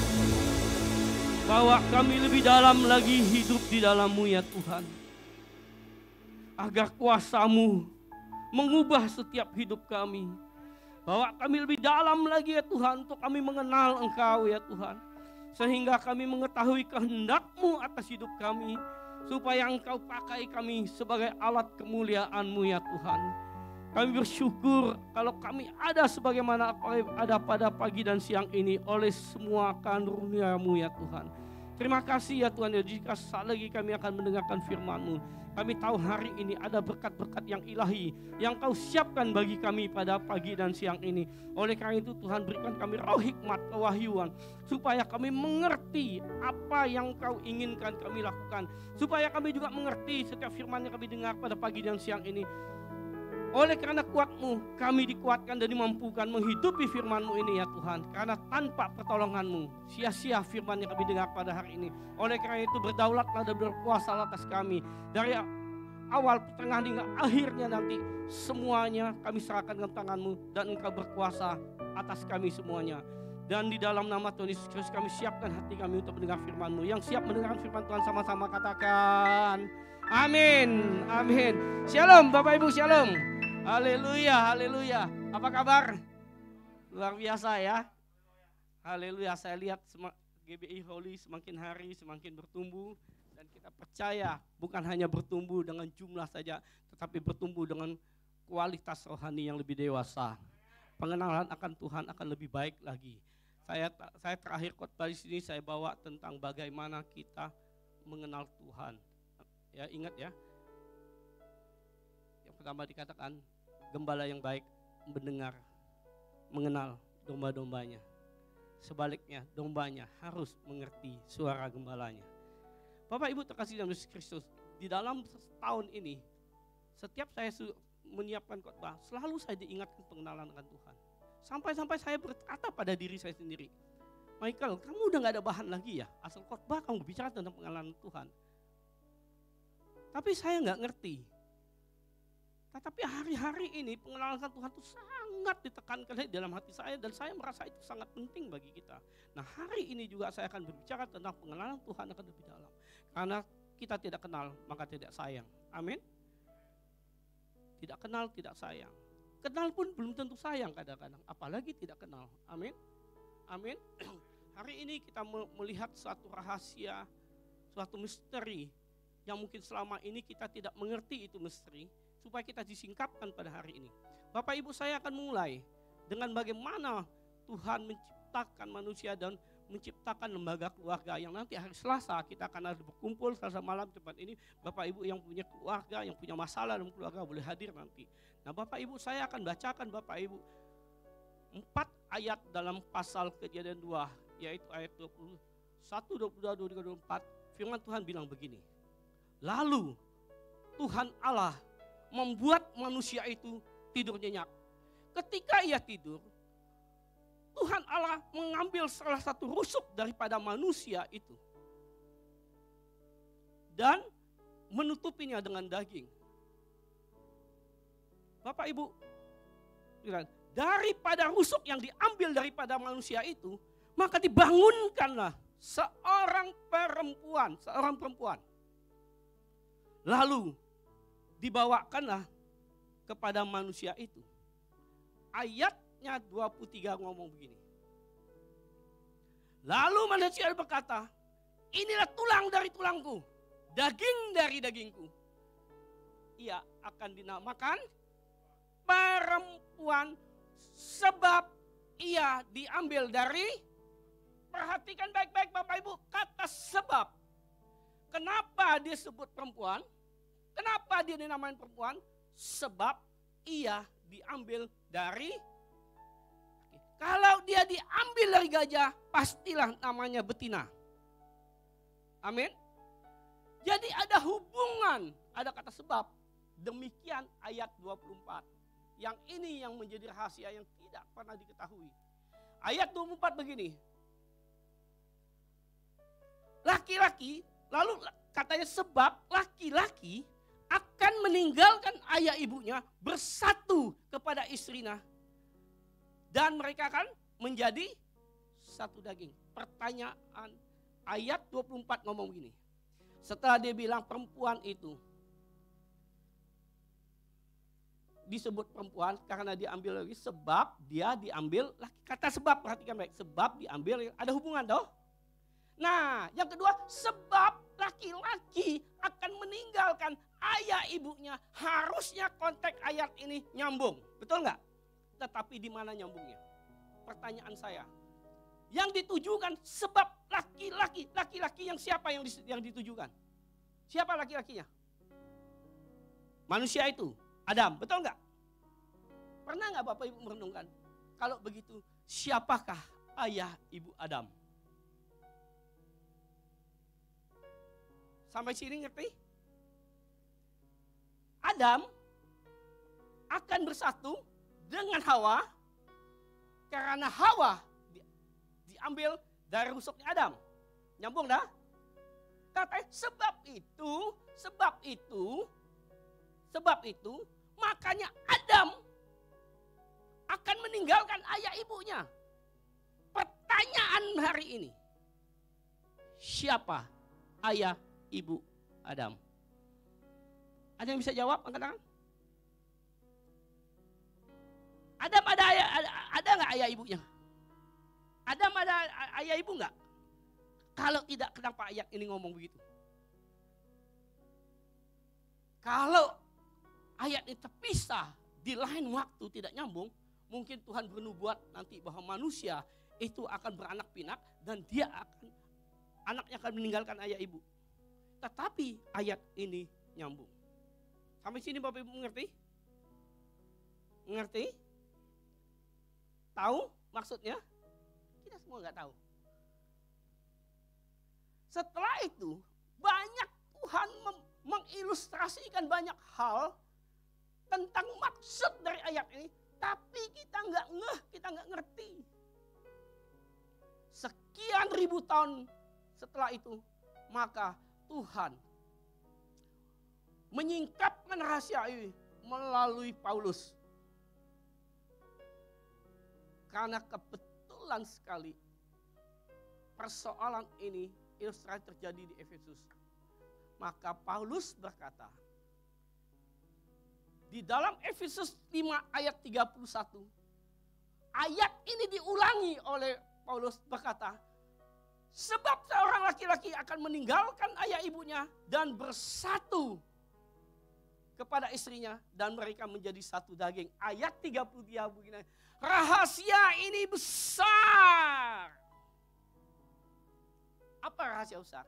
Bawa kami lebih dalam lagi hidup di dalam-Mu ya Tuhan. Agar kuasa-Mu mengubah setiap hidup kami. Bawa kami lebih dalam lagi ya Tuhan untuk kami mengenal Engkau ya Tuhan. Sehingga kami mengetahui kehendak-Mu atas hidup kami. Supaya Engkau pakai kami sebagai alat kemuliaan-Mu ya Tuhan. Kami bersyukur kalau kami ada sebagaimana ada pada pagi dan siang ini oleh semua karunia-Mu ya Tuhan. Terima kasih ya Tuhan ya, jika saat lagi kami akan mendengarkan firman-Mu. Kami tahu hari ini ada berkat-berkat yang ilahi yang Kau siapkan bagi kami pada pagi dan siang ini. Oleh karena itu Tuhan, berikan kami roh hikmat, kewahyuan, supaya kami mengerti apa yang Kau inginkan kami lakukan. Supaya kami juga mengerti setiap firman yang kami dengar pada pagi dan siang ini. Oleh karena kuat-Mu, kami dikuatkan dan dimampukan menghidupi firman-Mu ini ya Tuhan. Karena tanpa pertolongan-Mu, sia-sia firman yang kami dengar pada hari ini. Oleh karena itu berdaulatlah dan berkuasa atas kami. Dari awal, pertengahan hingga akhirnya nanti, semuanya kami serahkan ke tangan-Mu. Dan Engkau berkuasa atas kami semuanya. Dan di dalam nama Tuhan Yesus Kristus kami siapkan hati kami untuk mendengar firman-Mu. Yang siap mendengar firman Tuhan sama-sama katakan amin, amin. Shalom Bapak Ibu, shalom. Haleluya, haleluya. Apa kabar? Luar biasa ya. Haleluya, saya lihat G B I Holy semakin hari semakin bertumbuh. Dan kita percaya bukan hanya bertumbuh dengan jumlah saja, tetapi bertumbuh dengan kualitas rohani yang lebih dewasa. Pengenalan akan Tuhan akan lebih baik lagi. Saya saya terakhir khotbah di sini saya bawa tentang bagaimana kita mengenal Tuhan. Ya, ingat ya. Yang pertama dikatakan gembala yang baik mendengar, mengenal domba-dombanya. Sebaliknya dombanya harus mengerti suara gembalanya. Bapak Ibu terkasih dalam Yesus Kristus, di dalam setahun ini setiap saya menyiapkan khotbah selalu saya diingatkan pengenalan akan Tuhan. Sampai-sampai saya berkata pada diri saya sendiri, Michael, kamu udah gak ada bahan lagi ya, asal khotbah kamu bicara tentang pengenalan Tuhan. Tapi saya gak ngerti. Tetapi hari-hari ini pengenalan Tuhan itu sangat ditekankan di dalam hati saya dan saya merasa itu sangat penting bagi kita. Nah, hari ini juga saya akan berbicara tentang pengenalan Tuhan akan lebih dalam. Karena kita tidak kenal maka tidak sayang. Amin. Tidak kenal tidak sayang. Kenal pun belum tentu sayang kadang-kadang, apalagi tidak kenal. Amin. Amin. Hari ini kita melihat suatu rahasia, suatu misteri yang mungkin selama ini kita tidak mengerti itu misteri. Supaya kita disingkapkan pada hari ini. Bapak Ibu, saya akan mulai dengan bagaimana Tuhan menciptakan manusia dan menciptakan lembaga keluarga yang nanti hari Selasa kita akan ada berkumpul Selasa malam tempat ini. Bapak Ibu yang punya keluarga, yang punya masalah dalam keluarga boleh hadir nanti. Nah Bapak Ibu, saya akan bacakan Bapak Ibu empat ayat dalam pasal Kejadian dua, yaitu ayat dua puluh satu, dua puluh dua, dua puluh tiga, dua puluh empat. Firman Tuhan bilang begini. Lalu Tuhan Allah membuat manusia itu tidur nyenyak. Ketika ia tidur, Tuhan Allah mengambil salah satu rusuk daripada manusia itu dan menutupinya dengan daging. Bapak Ibu, daripada rusuk yang diambil daripada manusia itu, maka dibangunkanlah seorang perempuan, seorang perempuan. Lalu dibawakanlah kepada manusia itu. Ayatnya dua puluh tiga ngomong begini. Lalu manusia berkata, inilah tulang dari tulangku, daging dari dagingku. Ia akan dinamakan perempuan sebab ia diambil dari, perhatikan baik-baik Bapak Ibu, kata sebab. Kenapa dia sebut perempuan? Kenapa dia dinamakan perempuan? Sebab ia diambil dari, kalau dia diambil dari gajah, pastilah namanya betina. Amin. Jadi ada hubungan, ada kata sebab. Demikian ayat dua puluh empat. Yang ini yang menjadi rahasia yang tidak pernah diketahui. Ayat dua puluh empat begini. Laki-laki, lalu katanya sebab laki-laki akan meninggalkan ayah ibunya, bersatu kepada istrinya. Dan mereka akan menjadi satu daging. Pertanyaan ayat dua puluh empat ngomong begini. Setelah dia bilang perempuan itu disebut perempuan karena diambil lagi sebab dia diambil laki. Kata sebab, perhatikan baik, sebab diambil, ada hubungan toh. Nah, yang kedua, sebab laki-laki akan meninggalkan ayah ibunya. Harusnya konteks ayat ini nyambung, betul nggak? Tetapi di mana nyambungnya? Pertanyaan saya, yang ditujukan sebab laki-laki, laki-laki yang siapa yang yang ditujukan? Siapa laki-lakinya? Manusia itu, Adam, betul nggak? Pernah nggak Bapak Ibu merenungkan? Kalau begitu, siapakah ayah ibu Adam? Sampai sini ngerti? Adam akan bersatu dengan Hawa karena Hawa di, diambil dari rusuknya Adam. Nyambung dah? Katanya sebab itu, sebab itu, sebab itu, makanya Adam akan meninggalkan ayah ibunya. Pertanyaan hari ini, siapa ayah ibu Adam? Ada yang bisa jawab? Angkat tangan. Adam ada ayah, ada, ada nggak ayah ibunya? Adam ada ayah ibu nggak? Kalau tidak, kenapa ayat ini ngomong begitu? Kalau ayat ini terpisah di lain waktu tidak nyambung, mungkin Tuhan bernubuat nanti bahwa manusia itu akan beranak pinak dan dia akan anaknya akan meninggalkan ayah ibu. Tetapi ayat ini nyambung. Sampai sini Bapak Ibu mengerti? Mengerti? Tahu maksudnya? Kita semua nggak tahu. Setelah itu banyak Tuhan mengilustrasikan banyak hal tentang maksud dari ayat ini, tapi kita nggak ngeh, kita nggak ngerti. Sekian ribu tahun setelah itu, maka Tuhan menyingkapkan rahasia ini melalui Paulus. Karena kebetulan sekali persoalan ini ilustrasi terjadi di Efesus. Maka Paulus berkata, di dalam Efesus lima ayat tiga puluh satu, ayat ini diulangi oleh Paulus berkata, sebab seorang laki-laki akan meninggalkan ayah ibunya dan bersatu kepada istrinya dan mereka menjadi satu daging. Ayat tiga puluh tiga begini, rahasia ini besar. Apa rahasia besar?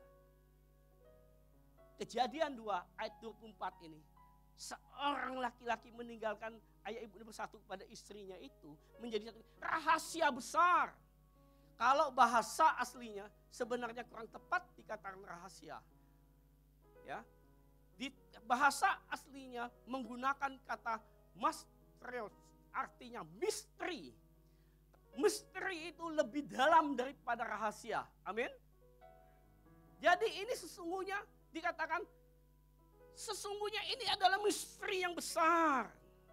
Kejadian dua ayat dua puluh empat ini. Seorang laki-laki meninggalkan ayah ibunya bersatu kepada istrinya itu menjadi satu. Rahasia besar. Kalau bahasa aslinya sebenarnya kurang tepat dikatakan rahasia. Ya. Di bahasa aslinya menggunakan kata mysterios, artinya misteri. Misteri itu lebih dalam daripada rahasia. Amin. Jadi ini sesungguhnya dikatakan sesungguhnya ini adalah misteri yang besar.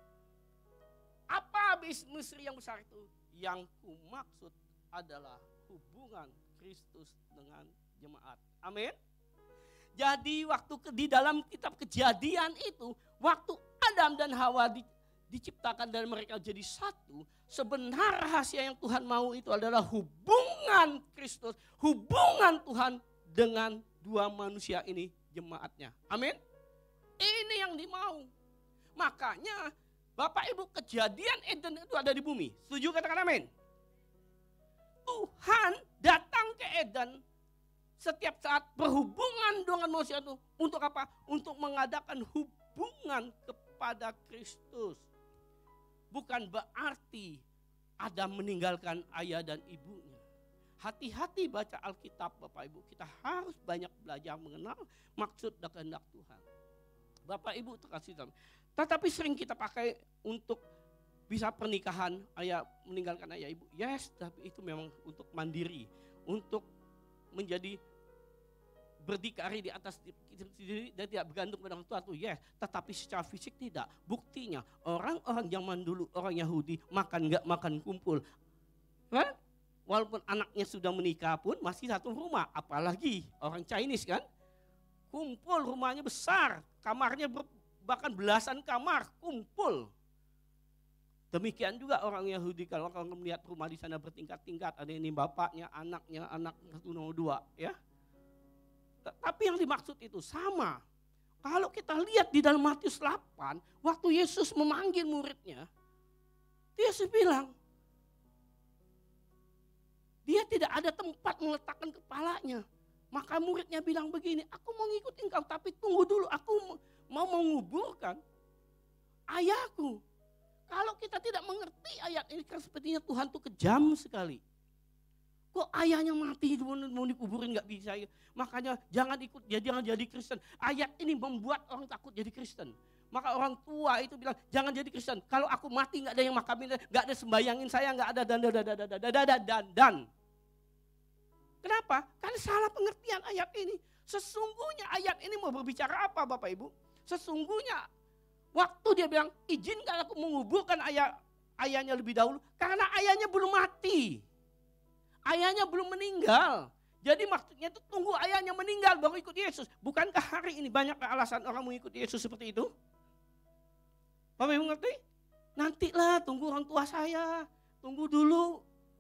Apa misteri yang besar itu? Yang ku maksud adalah hubungan Kristus dengan jemaat. Amin. Jadi waktu ke, di dalam kitab Kejadian itu, waktu Adam dan Hawa di, diciptakan dan mereka jadi satu, sebenarnya rahasia yang Tuhan mau itu adalah hubungan Kristus, hubungan Tuhan dengan dua manusia ini, jemaatnya. Amin. Ini yang dimau. Makanya Bapak Ibu, kejadian Eden itu ada di bumi. Setuju katakan amin. Tuhan datang ke Eden setiap saat berhubungan dengan manusia itu. Untuk apa? Untuk mengadakan hubungan kepada Kristus. Bukan berarti Adam meninggalkan ayah dan ibunya. Hati-hati baca Alkitab Bapak Ibu. Kita harus banyak belajar mengenal maksud dan kehendak Tuhan. Bapak Ibu terkasih dalam. Tetapi sering kita pakai untuk bisa pernikahan, ayah meninggalkan ayah ibu. Yes, tapi itu memang untuk mandiri. Untuk menjadi berdikari di atas diri dan tidak bergantung pada orang tua itu. Yes, tetapi secara fisik tidak. Buktinya orang-orang zaman dulu, orang Yahudi makan nggak makan kumpul. Kan? walaupun anaknya sudah menikah pun masih satu rumah. Apalagi orang Chinese kan, kumpul rumahnya besar, kamarnya ber, bahkan belasan kamar kumpul. Demikian juga orang Yahudi kalau orang melihat rumah di sana bertingkat-tingkat, ada ini bapaknya, anaknya, anak satu nomor dua, ya. Tapi yang dimaksud itu sama. Kalau kita lihat di dalam Matius delapan, waktu Yesus memanggil muridnya, Yesus bilang, dia tidak ada tempat meletakkan kepalanya. Maka muridnya bilang begini, aku mau ngikutin kau, tapi tunggu dulu, aku mau menguburkan ayahku. Kalau kita tidak mengerti ayat ini, kan sepertinya Tuhan tuh kejam sekali. Kok ayahnya mati, mau dikuburin gak bisa. Makanya jangan ikut, dia jangan jadi Kristen. Ayat ini membuat orang takut jadi Kristen. Maka orang tua itu bilang, jangan jadi Kristen. Kalau aku mati gak ada yang makamin, gak ada sembayangin saya, gak ada dan dan dan dan dan dan dan. Kenapa? Karena salah pengertian ayat ini. Sesungguhnya ayat ini mau berbicara apa Bapak Ibu? Sesungguhnya waktu dia bilang, izinkan aku menguburkan ayah, ayahnya lebih dahulu. Karena ayahnya belum mati. Ayahnya belum meninggal. Jadi maksudnya itu tunggu ayahnya meninggal baru ikut Yesus. Bukankah hari ini banyak alasan orang mengikuti Yesus seperti itu? Bapak Ibu ngerti? Nantilah tunggu orang tua saya. Tunggu dulu.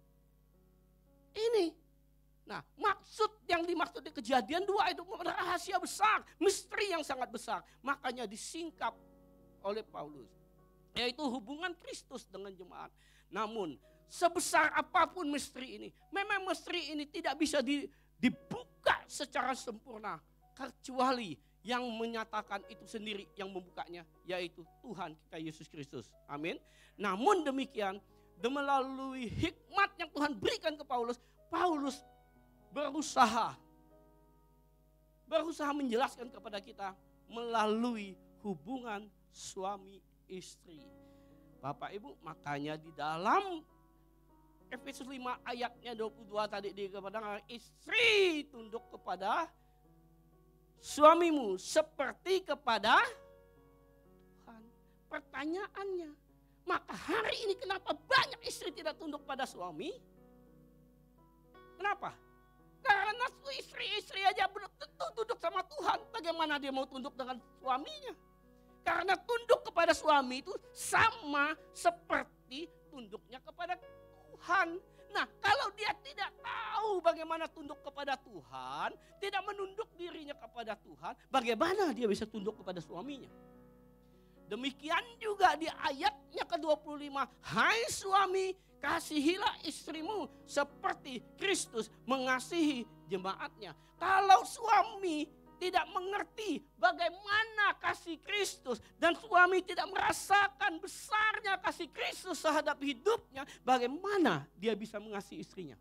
Ini. Nah maksud yang dimaksud di Kejadian dua itu rahasia besar. Misteri yang sangat besar. Makanya disingkap oleh Paulus. Yaitu hubungan Kristus dengan jemaat. Namun sebesar apapun misteri ini, memang misteri ini tidak bisa di, dibuka secara sempurna. Kecuali yang menyatakan itu sendiri, yang membukanya, yaitu Tuhan kita Yesus Kristus. Amin. Namun demikian, melalui hikmat yang Tuhan berikan ke Paulus, Paulus berusaha, berusaha menjelaskan kepada kita melalui hubungan suami istri. Bapak Ibu, makanya di dalam Efesus lima ayatnya dua puluh dua tadi dikatakan istri tunduk kepada suamimu seperti kepada Tuhan. Pertanyaannya, maka hari ini kenapa banyak istri tidak tunduk pada suami? Kenapa? Karena istri-istri aja belum tentu tunduk sama Tuhan. Bagaimana dia mau tunduk dengan suaminya? Karena tunduk kepada suami itu sama seperti tunduknya kepada Tuhan. Nah, kalau dia tidak tahu bagaimana tunduk kepada Tuhan, tidak menunduk dirinya kepada Tuhan, bagaimana dia bisa tunduk kepada suaminya? Demikian juga di ayatnya ke dua puluh lima, hai suami, kasihilah istrimu seperti Kristus mengasihi jemaatnya. Kalau suami tidak mengerti bagaimana kasih Kristus dan suami tidak merasakan besarnya kasih Kristus terhadap hidupnya, bagaimana dia bisa mengasihi istrinya?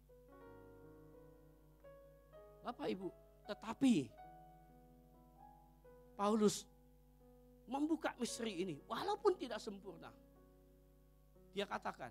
Bapak Ibu, tetapi Paulus membuka misteri ini walaupun tidak sempurna. Dia katakan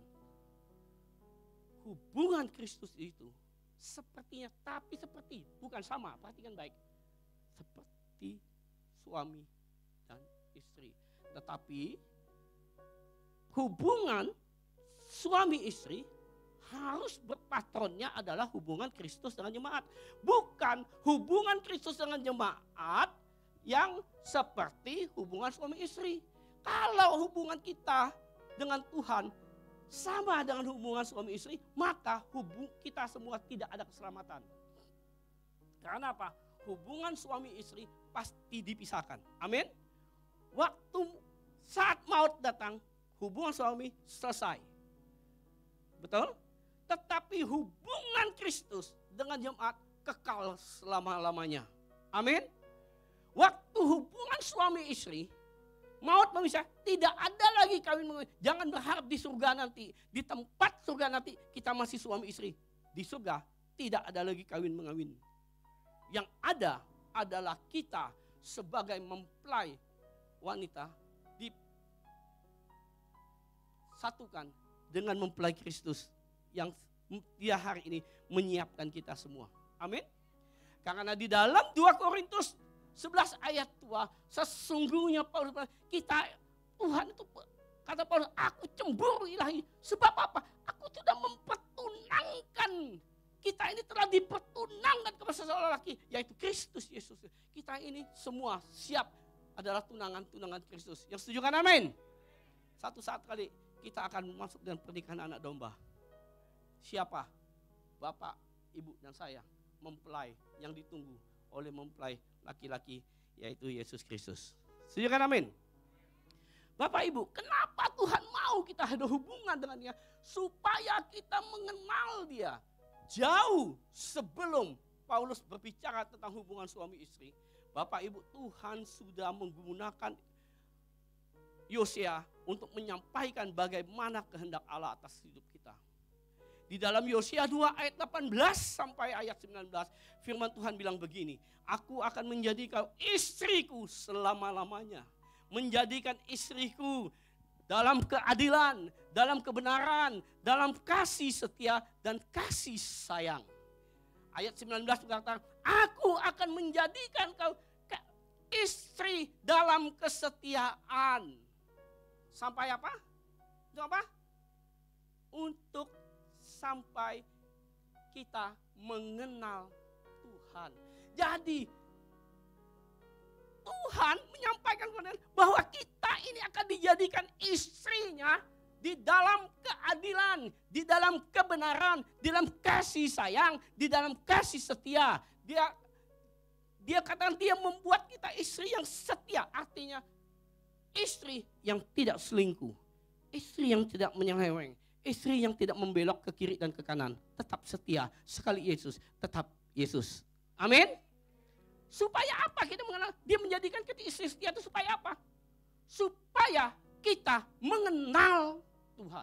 hubungan Kristus itu sepertinya, tapi seperti, bukan sama, perhatikan baik. Seperti suami dan istri. Tetapi hubungan suami istri harus berpatronnya adalah hubungan Kristus dengan jemaat. Bukan hubungan Kristus dengan jemaat yang seperti hubungan suami istri. Kalau hubungan kita dengan Tuhan sama dengan hubungan suami istri, maka hubung kita semua tidak ada keselamatan. Karena apa? Hubungan suami istri pasti dipisahkan. Amin. Waktu saat maut datang, hubungan suami selesai. Betul? Tetapi hubungan Kristus dengan jemaat kekal selama-lamanya. Amin. Waktu hubungan suami istri, maut memisah, tidak ada lagi kawin mengawin. Jangan berharap di surga nanti, di tempat surga nanti kita masih suami istri. Di surga tidak ada lagi kawin mengawin. Yang ada adalah kita sebagai mempelai wanita disatukan dengan mempelai Kristus yang dia hari ini menyiapkan kita semua. Amin. Karena di dalam dua Korintus sebelas ayat dua, sesungguhnya Paulus kita Tuhan itu kata Paulus, aku cemburu ilahi. Sebab apa? Aku sudah mempertun dipertunangkan. Kita ini telah dipertunangkan kepada seorang laki, yaitu Kristus Yesus. Kita ini semua siap adalah tunangan-tunangan Kristus. Yang setuju kan amin? Satu saat kali kita akan masuk dengan pernikahan anak domba. Siapa? Bapak, ibu, dan saya. Mempelai yang ditunggu oleh mempelai laki-laki, yaitu Yesus Kristus. Setuju kan amin? Bapak ibu, kenapa Tuhan mau kita ada hubungan dengan dia? Supaya kita mengenal dia. Jauh sebelum Paulus berbicara tentang hubungan suami istri, Bapak ibu, Tuhan sudah menggunakan Yosea untuk menyampaikan bagaimana kehendak Allah atas hidup kita. Di dalam Yosea dua ayat delapan belas sampai ayat sembilan belas, firman Tuhan bilang begini, aku akan menjadikan istriku selama-lamanya. Menjadikan istriku dalam keadilan, dalam kebenaran, dalam kasih setia dan kasih sayang. Ayat sembilan belas berkata, aku akan menjadikan kau istri dalam kesetiaan. Sampai apa? Untuk apa? Untuk sampai kita mengenal Tuhan. Jadi Tuhan menyampaikan kepada bahwa kita ini akan dijadikan istrinya di dalam keadilan, di dalam kebenaran, di dalam kasih sayang, di dalam kasih setia. Dia dia katakan dia membuat kita istri yang setia, artinya istri yang tidak selingkuh, istri yang tidak menyeleweng, istri yang tidak membelok ke kiri dan ke kanan, tetap setia. Sekali Yesus, tetap Yesus. Amin. Supaya apa kita mengenal? Dia menjadikan kita istri setia itu supaya apa? Supaya kita mengenal Tuhan.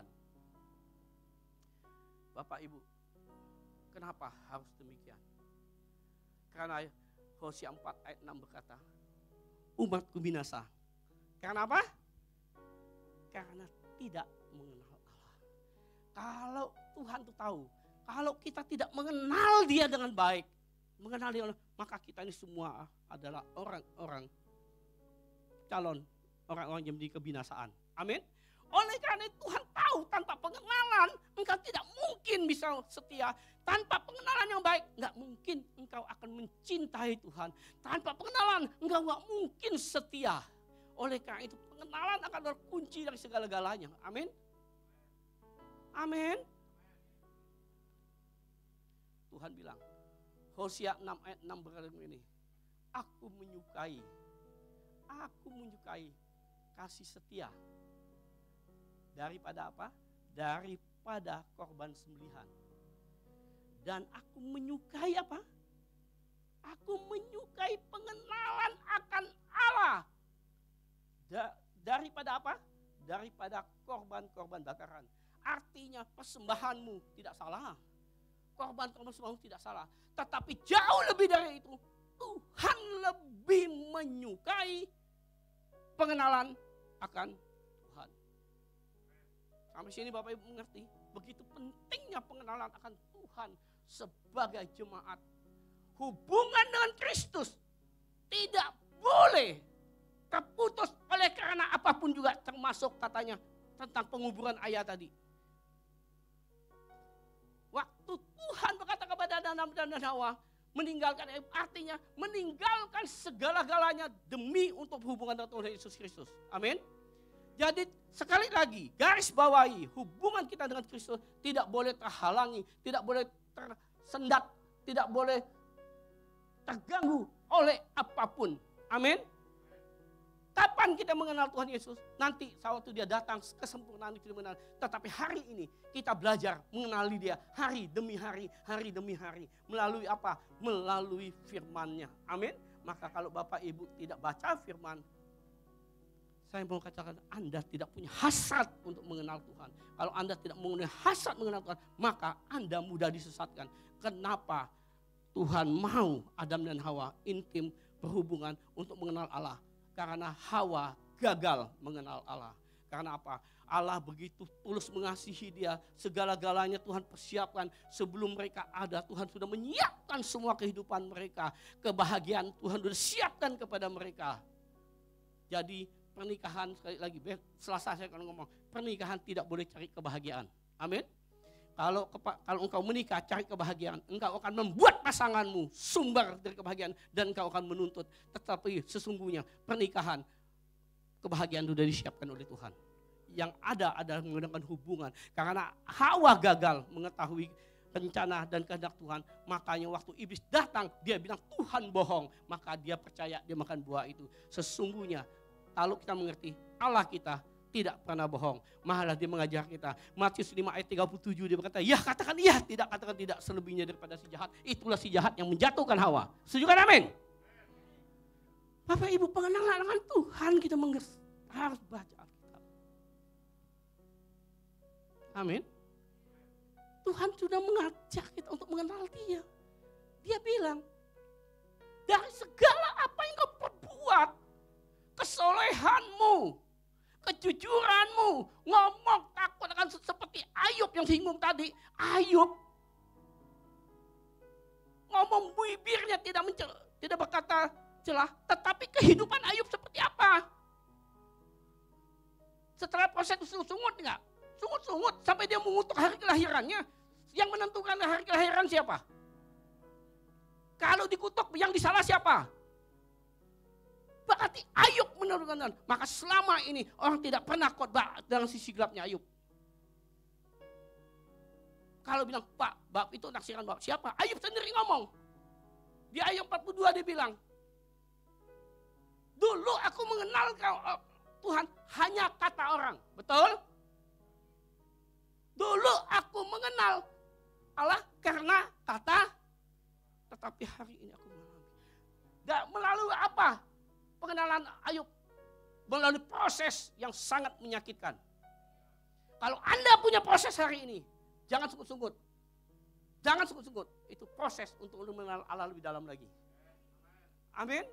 Bapak Ibu, kenapa harus demikian? Karena Hosea empat ayat enam berkata, umatku binasa. Karena apa? Karena tidak mengenal Allah. Kalau Tuhan itu tahu, kalau kita tidak mengenal dia dengan baik, mengenal dia, maka kita ini semua adalah orang-orang calon, orang-orang yang menjadi kebinasaan. Amin. Oleh karena itu Tuhan tahu tanpa pengenalan engkau tidak mungkin bisa setia. Tanpa pengenalan yang baik enggak mungkin engkau akan mencintai Tuhan. Tanpa pengenalan engkau enggak mungkin setia. Oleh karena itu pengenalan akan adalah kunci dari segala-galanya. Amin. Amin. Tuhan bilang, Hosea enam ayat enam berkata begini, aku menyukai, aku menyukai kasih setia daripada apa? Daripada korban sembelihan. Dan aku menyukai apa? Aku menyukai pengenalan akan Allah. Da, daripada apa? Daripada korban-korban bakaran. Artinya persembahanmu tidak salah. Korban-korban sembahanmu tidak salah. Tetapi jauh lebih dari itu, Tuhan lebih menyukai pengenalan akan Tuhan. Sampai sini Bapak Ibu mengerti? Begitu pentingnya pengenalan akan Tuhan sebagai jemaat. Hubungan dengan Kristus tidak boleh terputus oleh karena apapun juga, termasuk katanya tentang penguburan ayah tadi. Waktu Tuhan berkata kepada Adam dan Hawa, meninggalkan, artinya meninggalkan segala-galanya demi untuk hubungan dengan Tuhan Yesus Kristus. Amin. Jadi sekali lagi garis bawahi, hubungan kita dengan Kristus tidak boleh terhalangi, tidak boleh tersendat, tidak boleh terganggu oleh apapun. Amin. Kapan kita mengenal Tuhan Yesus? Nanti waktu dia datang kesempurnaan kita mengenal. Tetapi hari ini kita belajar mengenali dia hari demi hari, hari demi hari. Melalui apa? Melalui firman-Nya. Amin. Maka kalau Bapak Ibu tidak baca firman, saya mau katakan Anda tidak punya hasrat untuk mengenal Tuhan. Kalau Anda tidak mempunyai hasrat mengenal Tuhan, maka Anda mudah disesatkan. Kenapa Tuhan mau Adam dan Hawa intim berhubungan untuk mengenal Allah? Karena Hawa gagal mengenal Allah. Karena apa? Allah begitu tulus mengasihi dia. Segala-galanya Tuhan persiapkan. Sebelum mereka ada, Tuhan sudah menyiapkan semua kehidupan mereka. Kebahagiaan Tuhan sudah siapkan kepada mereka. Jadi pernikahan, sekali lagi, Selasa saya akan ngomong, pernikahan tidak boleh cari kebahagiaan. Amin. Kalau kepa, kalau engkau menikah cari kebahagiaan, engkau akan membuat pasanganmu sumber dari kebahagiaan dan engkau akan menuntut. Tetapi sesungguhnya pernikahan, kebahagiaan itu sudah disiapkan oleh Tuhan. Yang ada adalah menggunakan hubungan. Karena Hawa gagal mengetahui rencana dan kehendak Tuhan, makanya waktu iblis datang dia bilang Tuhan bohong, maka dia percaya dia makan buah itu. Sesungguhnya kalau kita mengerti Allah kita tidak pernah bohong, malah dia mengajar kita. Matius lima ayat tiga puluh tujuh dia berkata, ya katakan iya, tidak katakan tidak, selebihnya daripada si jahat. Itulah si jahat yang menjatuhkan Hawa. Setuju kan, amin? Bapak Ibu, pengenalan dengan Tuhan kita mengerti, harus baca Alkitab. Amin. Tuhan sudah mengajak kita untuk mengenal dia. Dia bilang, dari segala apa yang kau perbuat, kesolehanmu, kejujuranmu, ngomong takut akan seperti Ayub yang singgung tadi. Ayub ngomong bibirnya tidak mencela, tidak berkata celah, tetapi kehidupan Ayub seperti apa? Setelah proses sungut enggak? Sungut-sungut sampai dia mengutuk hari kelahirannya. Yang menentukan hari kelahiran siapa? Kalau dikutuk yang disalah siapa? Berarti Ayub menentukan. Maka selama ini orang tidak pernah khotbah dalam sisi gelapnya Ayub. Kalau bilang, Pak, bab itu naksiran bab siapa? Ayub sendiri ngomong. Di ayat empat puluh dua dia bilang, dulu aku mengenal kau, Tuhan, hanya kata orang. Betul? Dulu aku mengenal Allah karena kata, tetapi hari ini aku mengalami. Dan melalui apa? Pengenalan Ayub melalui proses yang sangat menyakitkan. Kalau Anda punya proses hari ini, jangan sungguh-sungguh. Jangan sungguh-sungguh. Itu proses untuk mengenal Allah lebih dalam lagi. Amin.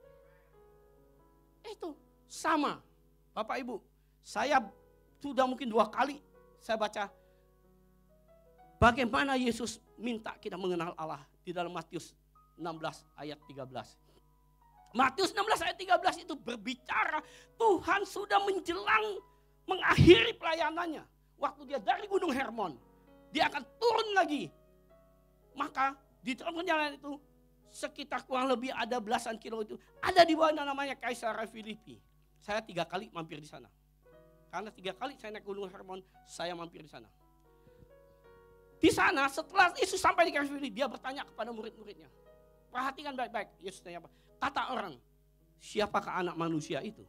Itu sama. Bapak Ibu, saya sudah mungkin dua kali saya baca bagaimana Yesus minta kita mengenal Allah di dalam Matius enam belas ayat tiga belas. Matius enam belas ayat tiga belas itu berbicara Tuhan sudah menjelang mengakhiri pelayanannya. Waktu dia dari Gunung Hermon, dia akan turun lagi. Maka di dalam perjalanan itu sekitar kurang lebih ada belasan kilo itu ada di bawah namanya Kaisarea Filipi. Saya tiga kali mampir di sana. Karena tiga kali saya naik Gunung Hermon, saya mampir di sana. Di sana setelah Yesus sampai di Kaisarea Filipi, dia bertanya kepada murid-muridnya. Perhatikan baik-baik, Yesus tanya apa? Kata orang, siapakah anak manusia itu?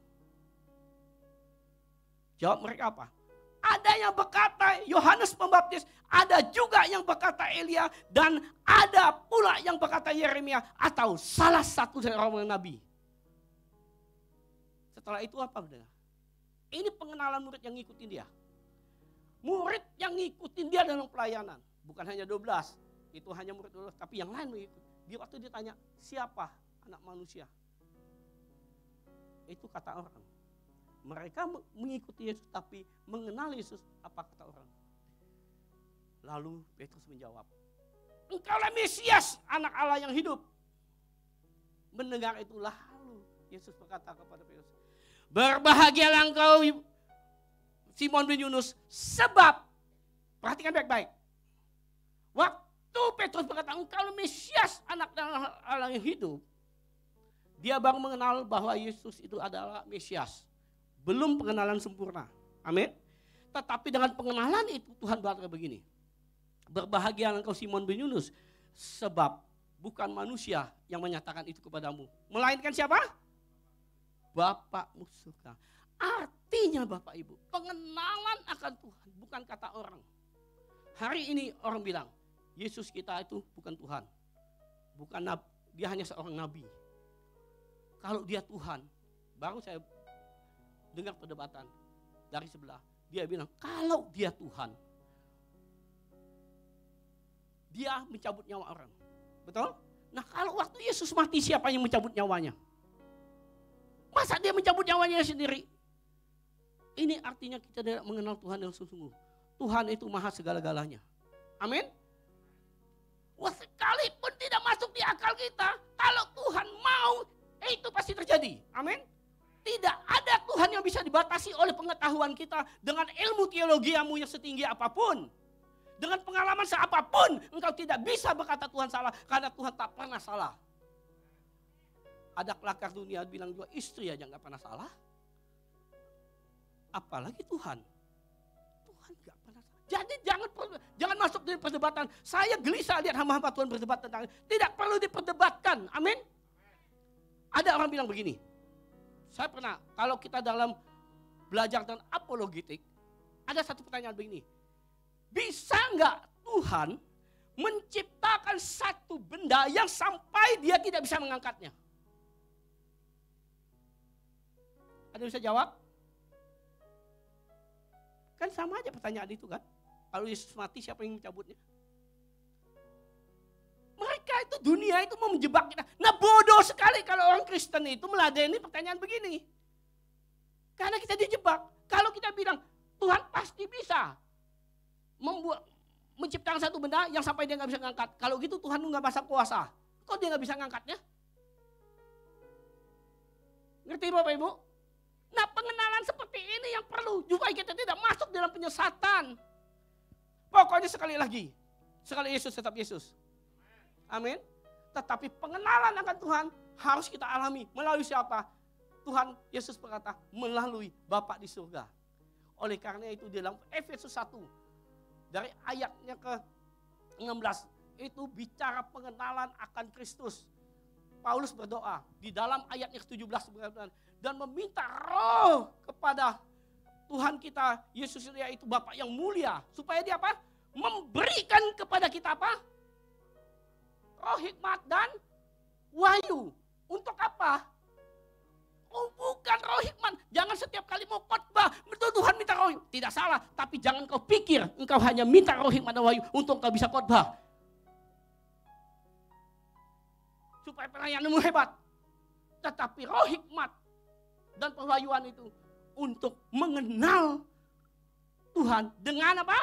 Jawab mereka apa? Ada yang berkata Yohanes Pembaptis, ada juga yang berkata Elia, dan ada pula yang berkata Yeremia atau salah satu dari orang nabi. Setelah itu apa? Ini pengenalan murid yang ngikutin dia. Murid yang ngikutin dia dalam pelayanan. Bukan hanya dua belas, itu hanya murid dua belas, tapi yang lain mengikuti. Dia waktu ditanya, siapa anak manusia? Itu kata orang. Mereka mengikuti Yesus tapi mengenal Yesus apa kata orang. Lalu Petrus menjawab, engkaulah Mesias, anak Allah yang hidup. Mendengar itu lalu Yesus berkata kepada Petrus, berbahagialah engkau Simon bin Yunus, sebab, perhatikan baik-baik, waktu Petrus berkata engkaulah Mesias, anak Allah yang hidup, dia baru mengenal bahwa Yesus itu adalah Mesias. Belum pengenalan sempurna. Amin. Tetapi dengan pengenalan itu Tuhan berkata begini. Berbahagialah engkau Simon bin Yunus. Sebab bukan manusia yang menyatakan itu kepadamu. Melainkan siapa? Bapakmu surga. Artinya Bapak Ibu, pengenalan akan Tuhan bukan kata orang. Hari ini orang bilang, Yesus kita itu bukan Tuhan. Bukan nabi, dia hanya seorang nabi. Kalau dia Tuhan, baru saya dengar perdebatan dari sebelah. Dia bilang, kalau dia Tuhan, dia mencabut nyawa orang. Betul? Nah kalau waktu Yesus mati, siapa yang mencabut nyawanya? Masa dia mencabut nyawanya sendiri? Ini artinya kita tidak mengenal Tuhan yang sungguh. Tuhan itu maha segala-galanya. Amin? Wah, sekalipun tidak masuk di akal kita, kalau Tuhan mau, itu pasti terjadi. Amin? Tidak ada Tuhan yang bisa dibatasi oleh pengetahuan kita dengan ilmu teologiamu yang setinggi apapun. Dengan pengalaman seapapun, engkau tidak bisa berkata Tuhan salah, karena Tuhan tak pernah salah. Ada kelakar dunia bilang dua istri aja gak pernah salah. Apalagi Tuhan. Tuhan gak pernah salah. Jadi jangan jangan masuk di perdebatan. Saya gelisah lihat hamba-hamba Tuhan berdebat tentang ini. Tidak perlu diperdebatkan. Amin. Ada orang bilang begini. Saya pernah, kalau kita dalam belajar tentang apologetik, ada satu pertanyaan begini. Bisa nggak Tuhan menciptakan satu benda yang sampai dia tidak bisa mengangkatnya? Ada yang bisa jawab? Kan sama aja pertanyaan itu kan. Kalau Yesus mati siapa yang mencabutnya? Mereka itu dunia itu mau menjebak kita. Nah bodoh sekali kalau orang Kristen itu meladeni pertanyaan begini. Karena kita dijebak. Kalau kita bilang Tuhan pasti bisa membuat menciptakan satu benda yang sampai dia nggak bisa ngangkat. Kalau gitu Tuhan lu nggak masa kuasa. Kok dia nggak bisa ngangkatnya? Ngerti Bapak Ibu? Nah pengenalan seperti ini yang perlu supaya kita tidak masuk dalam penyesatan. Pokoknya sekali lagi, sekali Yesus tetap Yesus. Amin. Tetapi pengenalan akan Tuhan harus kita alami melalui siapa? Tuhan Yesus berkata melalui Bapa di surga. Oleh karena itu di dalam Efesus satu dari ayatnya ke enam belas itu bicara pengenalan akan Kristus. Paulus berdoa di dalam ayatnya ke tujuh belas dan meminta roh kepada Tuhan kita Yesus yaitu Bapa yang mulia supaya dia apa? Memberikan kepada kita apa? Roh hikmat dan wahyu. Untuk apa? Oh bukan roh hikmat. Jangan setiap kali mau khotbah, betul Tuhan minta roh. Tidak salah, tapi jangan kau pikir engkau hanya minta roh hikmat dan wahyu untuk kau bisa khotbah. Supaya pelayananmu hebat. Tetapi roh hikmat dan pewahyuan itu untuk mengenal Tuhan dengan apa?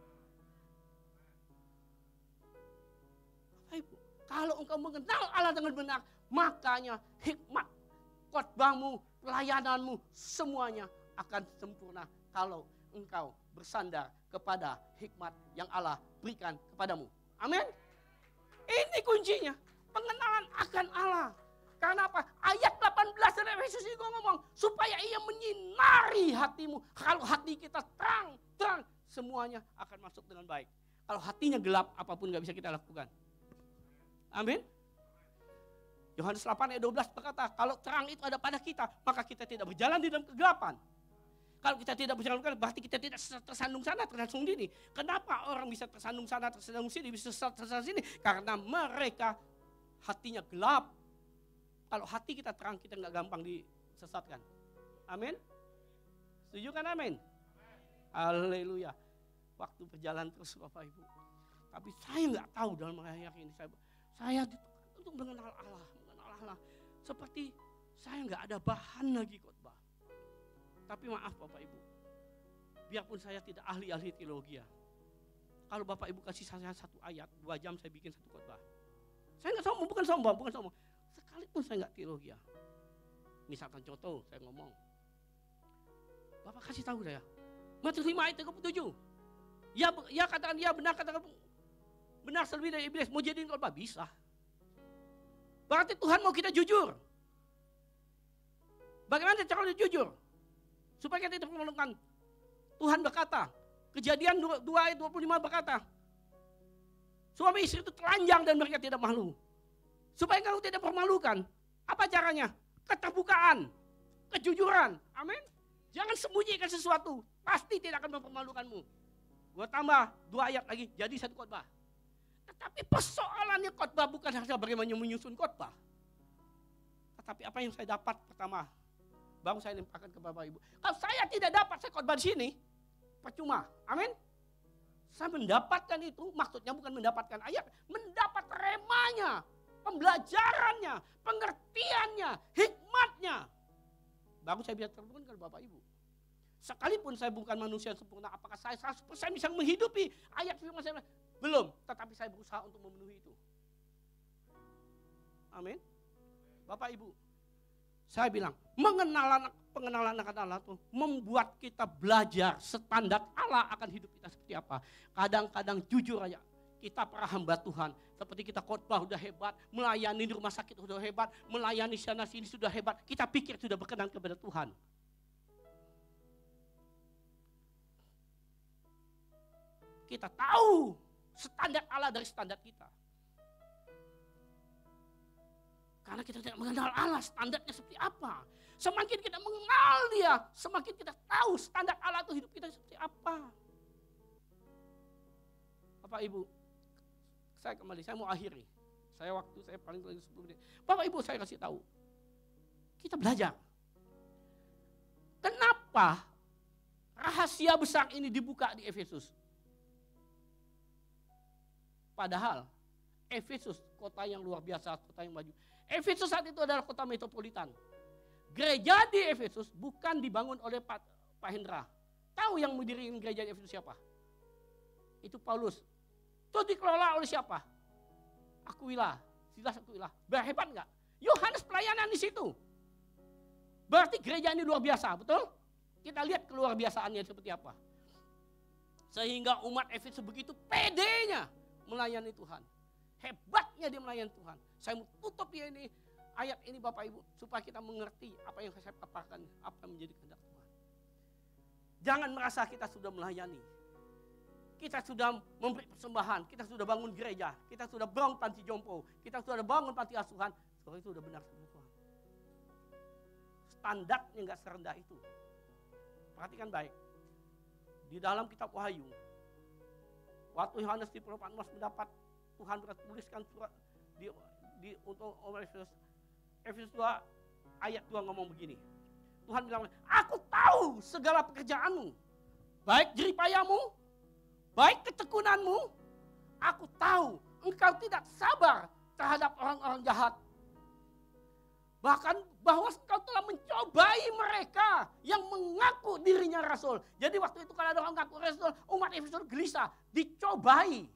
Kalau engkau mengenal Allah dengan benar, makanya hikmat, khotbahmu, pelayananmu, semuanya akan sempurna kalau engkau bersandar kepada hikmat yang Allah berikan kepadamu. Amin. Ini kuncinya, pengenalan akan Allah. Karena apa? Ayat delapan belas dari Efesus ini ngomong, supaya ia menyinari hatimu. Kalau hati kita terang, terang, semuanya akan masuk dengan baik. Kalau hatinya gelap, apapun gak bisa kita lakukan. Amin. Yohanes delapan ayat dua belas berkata, kalau terang itu ada pada kita, maka kita tidak berjalan di dalam kegelapan. Kalau kita tidak berjalan kegelapan, berarti kita tidak tersandung sana, tersandung sini. Kenapa orang bisa tersandung sana, tersandung sini, bisa tersandung sini? Karena mereka hatinya gelap. Kalau hati kita terang, kita nggak gampang disesatkan. Amin. Setuju kan amin? Haleluya. Waktu berjalan terus Bapak Ibu. Tapi saya nggak tahu dalam hari ini. Saya, saya untuk mengenal Allah, mengenal Allah. Seperti saya nggak ada bahan lagi khotbah. Tapi maaf Bapak Ibu, biarpun saya tidak ahli-ahli teologi ya. Kalau Bapak Ibu kasih saya satu ayat, dua jam saya bikin satu khotbah. Saya nggak sombong, bukan sombong, bukan sombong. Sekalipun saya nggak teologi ya. Misalkan contoh, saya ngomong, Bapak kasih tahu saya, Matius lima ayat tiga puluh tujuh. Ya, ya katakan ya benar, katakan benar selebih dari iblis. Mau jadiin khotbah bisa. Berarti Tuhan mau kita jujur. Bagaimana cara jujur? Supaya kita tidak mempermalukan. Tuhan berkata, Kejadian dua ayat dua puluh lima berkata, suami istri itu telanjang dan mereka tidak malu. Supaya kamu tidak permalukan. Apa caranya? Keterbukaan, kejujuran. Amin. Jangan sembunyikan sesuatu. Pasti tidak akan mempermalukanmu. Gua tambah dua ayat lagi, jadi satu khotbah. Tetapi persoalannya khotbah bukan hanya bagaimana menyusun khotbah. Tetapi apa yang saya dapat pertama, baru saya limpahkan ke Bapak Ibu. Kalau saya tidak dapat saya khotbah di sini, percuma. Amin. Saya mendapatkan itu, maksudnya bukan mendapatkan ayat, mendapat remanya, pembelajarannya, pengertiannya, hikmatnya. Baru saya bisa terbuka ke Bapak Ibu. Sekalipun saya bukan manusia sempurna, apakah saya seratus persen bisa menghidupi ayat firman saya? Belum, tetapi saya berusaha untuk memenuhi itu. Amin. Bapak Ibu, Saya bilang, mengenal pengenalan akan Allah itu membuat kita belajar standar Allah akan hidup kita seperti apa. Kadang-kadang jujur aja, kita para hamba Tuhan, seperti kita khotbah udah hebat, melayani di rumah sakit udah hebat, melayani sana sini sudah hebat, kita pikir sudah berkenan kepada Tuhan. Kita tahu standar Allah dari standar kita. Karena kita tidak mengenal Allah standarnya seperti apa. Semakin kita mengenal dia, semakin kita tahu standar Allah itu hidup kita seperti apa. Bapak Ibu, saya kembali, saya mau akhiri. Saya waktu saya paling lagi sepuluh menit. Bapak Ibu saya kasih tahu. Kita belajar. Kenapa rahasia besar ini dibuka di Efesus? Padahal Efesus kota yang luar biasa, kota yang maju. Efesus saat itu adalah kota metropolitan. Gereja di Efesus bukan dibangun oleh Pak, Pak Hendra. Tahu yang mendirikan gereja di Efesus siapa? Itu Paulus. Itu dikelola oleh siapa? Aquila, Silas Aquila. Berhebat enggak? Yohanes pelayanan di situ. Berarti gereja ini luar biasa, betul? Kita lihat keluar biasaannya seperti apa. Sehingga umat Efesus begitu pedenya melayani Tuhan. Hebatnya dia melayani Tuhan. Saya mau tutup ya ini ayat ini Bapak Ibu supaya kita mengerti apa yang saya paparkan, apa yang menjadi kehendak Tuhan. Jangan merasa kita sudah melayani. Kita sudah memberi persembahan, kita sudah bangun gereja, kita sudah bangun panti jompo, kita sudah bangun panti asuhan, soalnya itu sudah benar sama Tuhan. Standarnya enggak serendah itu. Perhatikan baik. Di dalam kitab Wahyu, waktu Yohanes di Pulau Patmos mendapat Tuhan tuliskan surat di, di untuk Efesus, Efesus dua ayat dua ngomong begini. Tuhan bilang, aku tahu segala pekerjaanmu, baik jeripayamu, baik ketekunanmu. Aku tahu engkau tidak sabar terhadap orang-orang jahat. Bahkan bahwa engkau telah mencobai mereka yang mengaku dirinya rasul. Jadi waktu itu kalau ada orang mengaku rasul, umat Efesus gelisah, dicobai.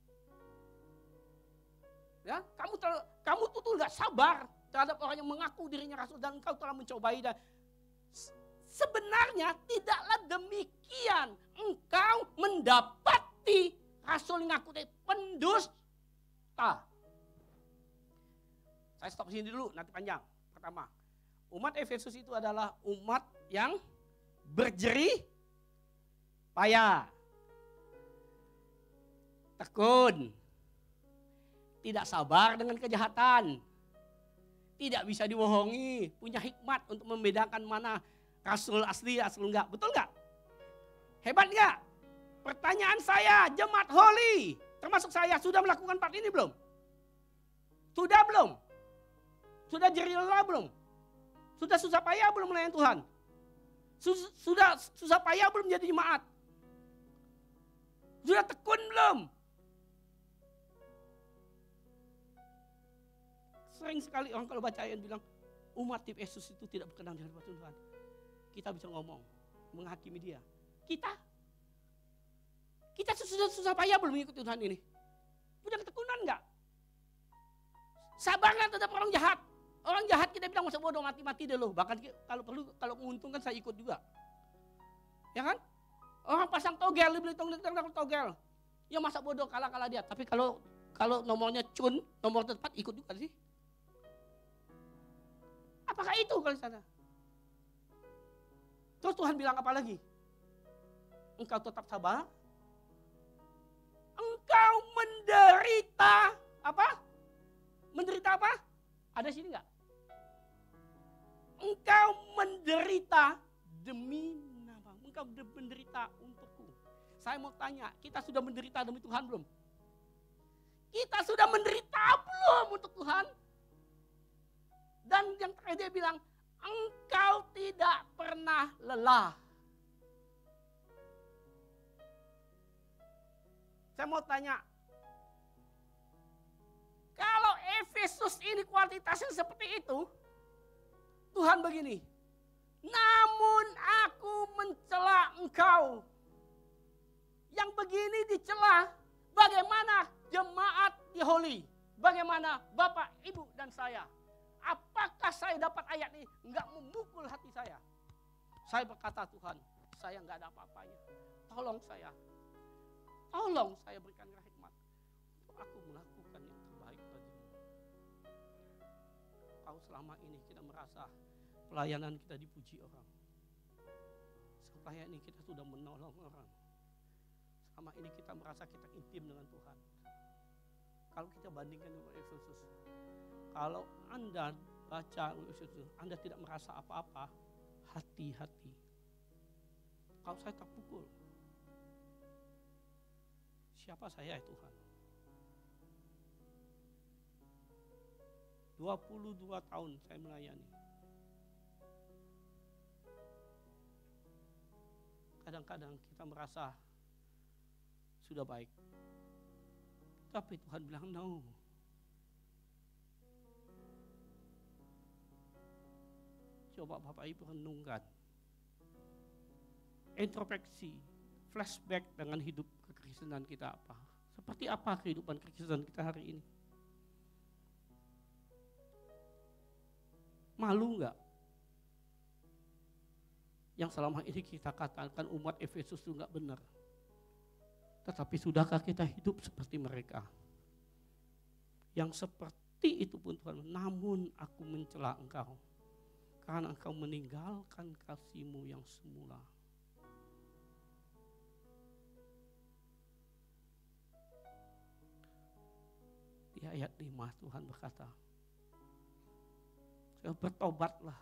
Ya, kamu terlalu, kamu tuh tuh nggak sabar terhadap orang yang mengaku dirinya rasul dan engkau telah mencobai. Dan sebenarnya tidaklah demikian. Engkau mendapati rasul yang ngaku pendusta. Saya stop sini dulu, nanti panjang. Pertama, umat Efesus itu adalah umat yang berjerih payah, tekun, tidak sabar dengan kejahatan, tidak bisa dibohongi, punya hikmat untuk membedakan mana rasul asli, rasul enggak. Betul enggak? Hebat enggak? Pertanyaan saya, jemaat Holy, termasuk saya, sudah melakukan part ini belum? Sudah belum? Sudah jerih lelah belum? Sudah susah payah belum melayani Tuhan? Sudah susah payah belum jadi jemaat? Sudah tekun belum? Sering sekali orang kalau baca ayat bilang, umat di Yesus itu tidak berkenan di hadapan Tuhan. Kita bisa ngomong, menghakimi dia. Kita? Kita sudah susah payah belum mengikuti Tuhan ini? Punya ketekunan enggak? Sabar enggak terhadap orang jahat? Orang jahat kita bilang masa bodoh, mati-mati deh loh. Bahkan kalau perlu, kalau menguntungkan saya ikut juga. Ya kan? Orang pasang togel, dibeli togel. Ya masa bodoh kalah-kalah dia. Tapi kalau kalau nomornya cun, nomor tepat ikut juga sih. Apakah itu kalau di sana? Terus Tuhan bilang apa lagi? Engkau tetap sabar. Engkau menderita apa? Menderita apa? Ada sini enggak? Engkau menderita demi nama. Engkau menderita untukku. Saya mau tanya, kita sudah menderita demi Tuhan belum? Kita sudah menderita belum untuk Tuhan? Dan yang terakhir dia bilang, engkau tidak pernah lelah. Saya mau tanya, kalau Efesus ini kualitasnya seperti itu, Tuhan begini, namun aku mencela engkau. Yang begini dicela, bagaimana jemaat di Holy? Bagaimana Bapak, Ibu, dan saya? apakah saya dapat ayat ini nggak memukul hati saya? Saya berkata, Tuhan, saya nggak ada apa-apanya. Tolong saya, tolong saya berikan hikmat untuk aku melakukan yang terbaik bagimu. Kalau selama ini kita merasa pelayanan kita dipuji orang, supaya ini kita sudah menolong orang. Selama ini kita merasa kita intim dengan Tuhan. Kalau kita bandingkan dengan Efesus, kalau Anda baca Efesus, Anda tidak merasa apa-apa, hati-hati. Kalau saya terpukul, siapa saya ya Tuhan? dua puluh dua tahun saya melayani. Kadang-kadang kita merasa sudah baik. Tapi Tuhan bilang no. Coba Bapak Ibu renungkan. Introspeksi, flashback dengan hidup kekristenan kita apa? Seperti apa kehidupan kekristenan kita hari ini? Malu enggak? Yang selama ini kita katakan umat Efesus itu enggak benar. Tetapi sudahkah kita hidup seperti mereka? Yang seperti itu pun Tuhan, namun aku mencela engkau. Karena engkau meninggalkan kasih-Mu yang semula. Di ayat lima Tuhan berkata, bertobatlah.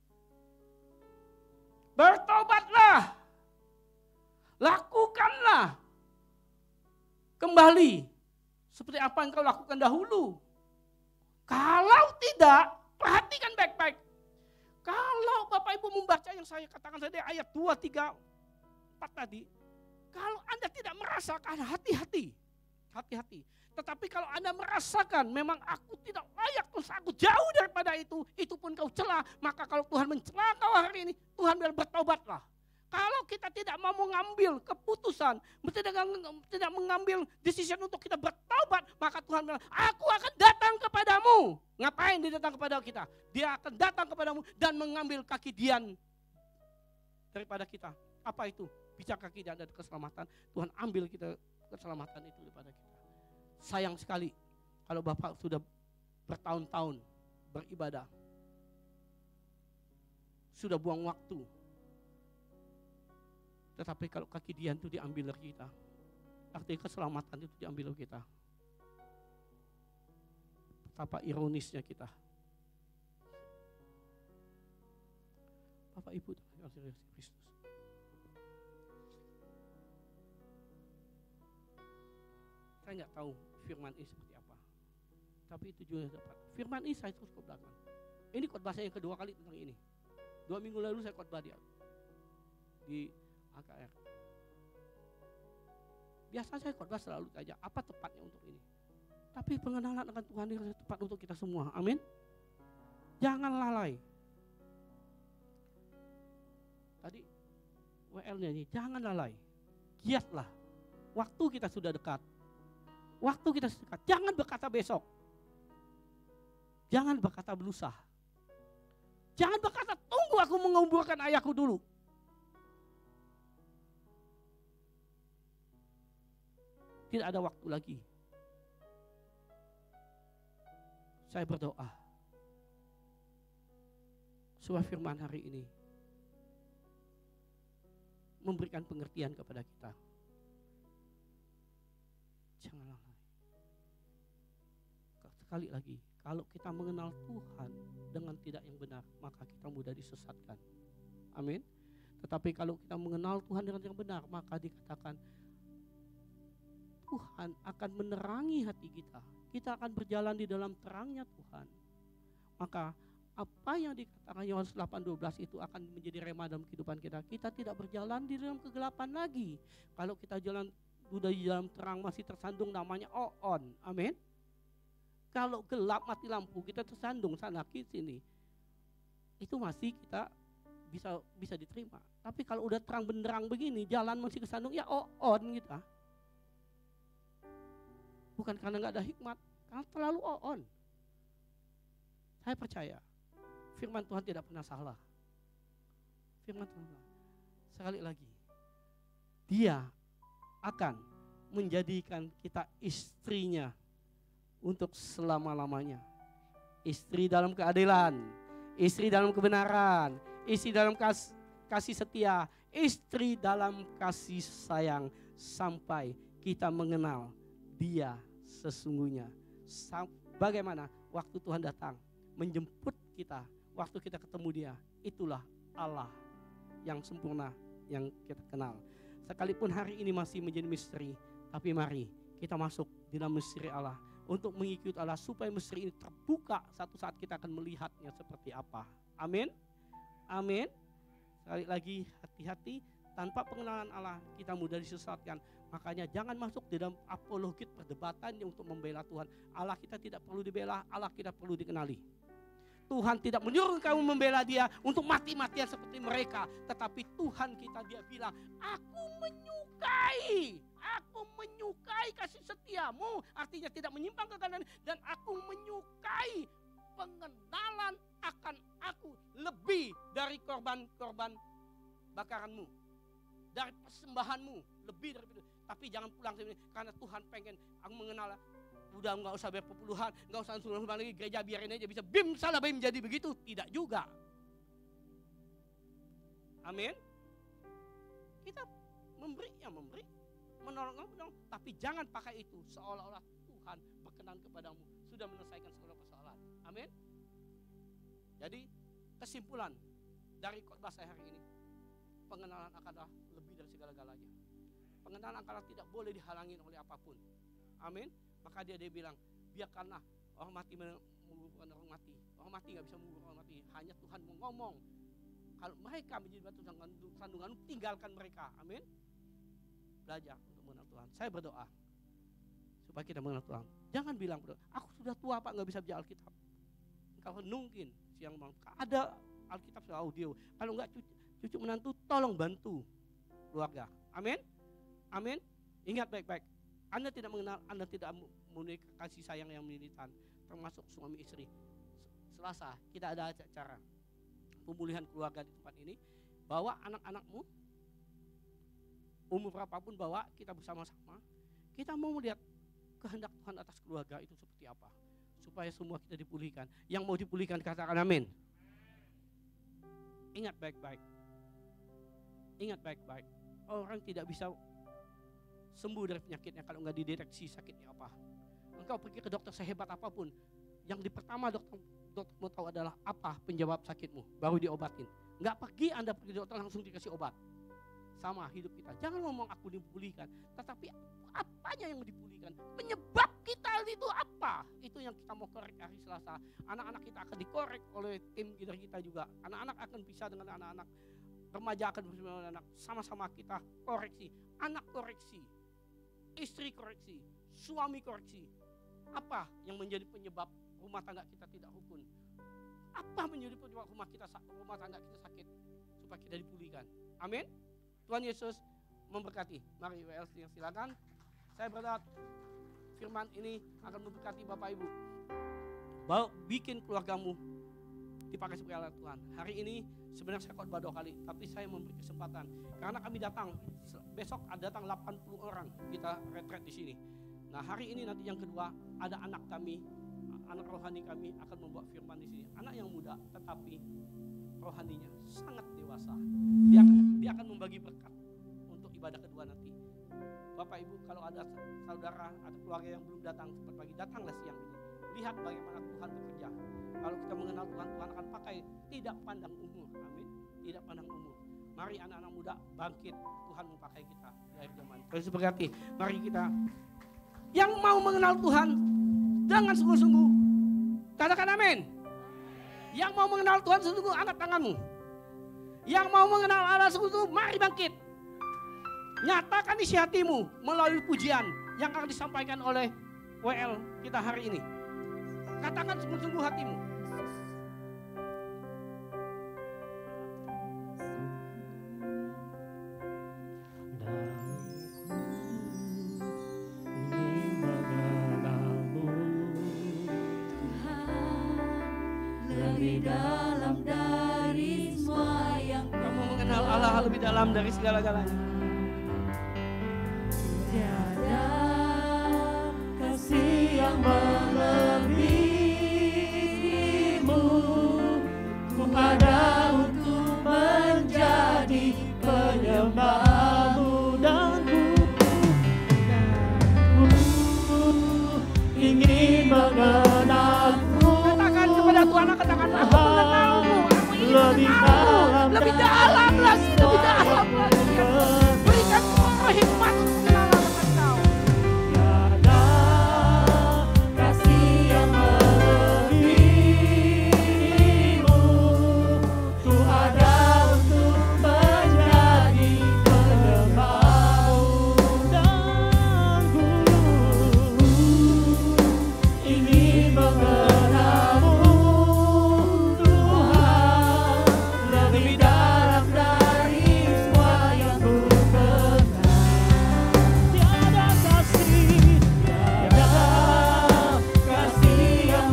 Bertobatlah. Lakukanlah kembali seperti apa yang kau lakukan dahulu. Kalau tidak, perhatikan baik-baik. Kalau Bapak Ibu membaca yang saya katakan tadi ayat dua, tiga, empat tadi. Kalau Anda tidak merasakan, hati-hati. Hati-hati. Tetapi kalau Anda merasakan memang aku tidak layak, terus aku jauh daripada itu, itu pun kau celah. Maka kalau Tuhan mencela kau hari ini, Tuhan bilang bertobatlah. Kalau kita tidak mau mengambil keputusan, tidak, tidak mengambil decision untuk kita bertobat, maka Tuhan bilang, aku akan datang kepadamu. Ngapain dia datang kepada kita? Dia akan datang kepadamu dan mengambil kaki Dian daripada kita. Apa itu? Bicara kaki Dian dan keselamatan. Tuhan ambil kita keselamatan itu daripada kita. Sayang sekali kalau Bapak sudah bertahun-tahun beribadah, sudah buang waktu. Tetapi kalau kaki Dian itu diambil dari kita, artinya keselamatan itu diambil dari kita. Betapa ironisnya kita. Bapak Ibu dalam Yesus Kristus. Saya nggak tahu firman ini seperti apa. Tapi itu juga dapat. Firman ini saya terus ke belakang. Ini khotbah saya yang kedua kali tentang ini. Dua minggu lalu saya khotbah dia di A K R. Biasa saya khotbah selalu tanya apa tepatnya untuk ini. Tapi pengenalan akan Tuhan ini tepat untuk kita semua. Amin. Jangan lalai. Tadi W L-nya ini jangan lalai. Giatlah. Waktu kita sudah dekat. Waktu kita sudah dekat. Jangan berkata besok. Jangan berkata belusa. Jangan berkata tunggu aku menguburkan ayahku dulu. Tidak ada waktu lagi. Saya berdoa. Supaya firman hari ini memberikan pengertian kepada kita. Jangan lalai. Sekali lagi, kalau kita mengenal Tuhan dengan tidak yang benar, maka kita mudah disesatkan. Amin. Tetapi kalau kita mengenal Tuhan dengan yang benar, maka dikatakan Tuhan akan menerangi hati kita. Kita akan berjalan di dalam terangnya Tuhan. Maka apa yang dikatakan Yohanes delapan dua belas itu akan menjadi rema dalam kehidupan kita. Kita tidak berjalan di dalam kegelapan lagi. Kalau kita jalan sudah di dalam terang masih tersandung namanya on. Amin. Kalau gelap mati lampu kita tersandung sana ke sini. Itu masih kita bisa bisa diterima. Tapi kalau udah terang benderang begini, jalan masih kesandung ya on kita. Bukan karena nggak ada hikmat, karena terlalu on. Saya percaya firman Tuhan tidak pernah salah. Firman Tuhan. Sekali lagi, Dia akan menjadikan kita istrinya untuk selama-lamanya. Istri dalam keadilan, istri dalam kebenaran, istri dalam kas, kasih setia, istri dalam kasih sayang, sampai kita mengenal Dia sesungguhnya. Bagaimana waktu Tuhan datang menjemput kita, waktu kita ketemu Dia, itulah Allah yang sempurna yang kita kenal. Sekalipun hari ini masih menjadi misteri, tapi mari kita masuk di dalam misteri Allah untuk mengikuti Allah, supaya misteri ini terbuka satu saat kita akan melihatnya seperti apa. Amin. Amin. Sekali lagi, hati-hati, tanpa pengenalan Allah kita mudah disesatkan. Makanya jangan masuk di dalam apologet perdebatan untuk membela Tuhan. Allah kita tidak perlu dibela, Allah kita perlu dikenali. Tuhan tidak menyuruh kamu membela Dia untuk mati-matian seperti mereka. Tetapi Tuhan kita, Dia bilang, aku menyukai, aku menyukai kasih setiamu. Artinya tidak menyimpang ke kanan. Dan aku menyukai pengenalan akan aku lebih dari korban-korban bakaranmu, dari persembahanmu, lebih dari itu. Tapi jangan pulang karena Tuhan pengen aku mengenal. Udah nggak usah berpepuluhan, nggak usah suruh lagi gereja, biarin aja bisa bim salah bim jadi begitu. Tidak juga. Amin. Kita memberi ya memberi, menolong menolong, tapi jangan pakai itu seolah-olah Tuhan berkenan kepadamu, sudah menyelesaikan segala persoalan. Amin. Jadi kesimpulan dari khotbah saya hari ini, pengenalan akan Allah lebih dari segala-galanya. Pengenalan akan Allah tidak boleh dihalangi oleh apapun. Amin. Maka dia, dia bilang, biarkanlah orang mati menguburkan orang mati. Orang mati gak bisa menguburkan orang mati. Hanya Tuhan mau ngomong. Kalau mereka menjadi batu sandungan, tinggalkan mereka. Amin. Belajar untuk mengenal Tuhan. Saya berdoa supaya kita mengenal Tuhan. Jangan bilang, aku sudah tua Pak, gak bisa baca Alkitab. Kalau mungkin siang malam ada Alkitab audio. Kalau enggak cucu, cucu menantu, tolong bantu keluarga. Amin. Amin. Ingat baik-baik. Anda tidak mengenal, Anda tidak memiliki kasih sayang yang militan, termasuk suami istri. Selasa kita ada acara pemulihan keluarga di tempat ini. Bawa anak-anakmu, umur berapapun bawa, kita bersama-sama. Kita mau melihat kehendak Tuhan atas keluarga itu seperti apa, supaya semua kita dipulihkan. Yang mau dipulihkan katakan amin. Ingat baik-baik. Ingat baik-baik. Orang tidak bisa sembuh dari penyakitnya kalau nggak dideteksi sakitnya apa. Engkau pergi ke dokter sehebat apapun, yang di pertama dokter dokter mau tahu adalah apa penyebab sakitmu, baru diobatin. Nggak pergi Anda pergi ke dokter langsung dikasih obat. Sama hidup kita. Jangan ngomong aku dipulihkan, tetapi apanya yang dipulihkan? Penyebab kita itu apa? Itu yang kita mau korek hari Selasa. Anak-anak kita akan dikorek oleh tim kita kita juga. Anak-anak akan bisa dengan anak-anak, remaja akan bersama dengan anak. Sama-sama kita koreksi. Anak koreksi. Istri koreksi, suami koreksi. Apa yang menjadi penyebab rumah tangga kita tidak rukun? Apa menjadi penyebab rumah kita rumah tangga kita sakit? Supaya kita dipulihkan. Amin. Tuhan Yesus memberkati. Mari W L silakan. Saya berdoa firman ini akan memberkati Bapak Ibu. Bawa bikin keluargamu dipakai sebagai alat Tuhan. Hari ini sebenarnya saya khotbah dua kali, tapi saya memberi kesempatan karena kami datang besok ada datang delapan puluh orang kita retret di sini. Nah hari ini nanti yang kedua ada anak kami, anak rohani kami akan membuat firman di sini. Anak yang muda tetapi rohaninya sangat dewasa. Dia akan, dia akan membagi berkat untuk ibadah kedua nanti. Bapak Ibu kalau ada saudara atau keluarga yang belum datang cepat pagi, datanglah siang ini. Lihat bagaimana Tuhan bekerja. Kalau kita mengenal Tuhan, Tuhan akan pakai tidak pandang umur. Amin. Tidak pandang umur. Mari anak-anak muda bangkit. Tuhan memakai kita di akhir zaman. Terus berarti mari kita yang mau mengenal Tuhan dengan sungguh-sungguh katakan amin. Yang mau mengenal Tuhan sungguh angkat tanganmu. Yang mau mengenal Allah sungguh-sungguh mari bangkit. Nyatakan isi hatimu melalui pujian yang akan disampaikan oleh W L kita hari ini. Katakan sungguh-sungguh hatimu. lebih dalam dari segala-galanya. Tiada kasih yang melebihimu, ku ada untuk menjadi penyembahmu, dan ku ingin mengenalmu. Katakan kepada Tuhan, katakan aku mengenalmu, aku ingin mengenalmu lebih dalam lagi, lebih dalam lagi. Berikan semua hikmat untuk kenalan dengan Engkau. Tiada kasih yang melebihimu, ku ada untuk menjadi penyembahmu, dan ku ingin mengenalmu, Tuhan, lebih dalam dari semua yang ku kenal. Tiada kasih, tiada kasih yang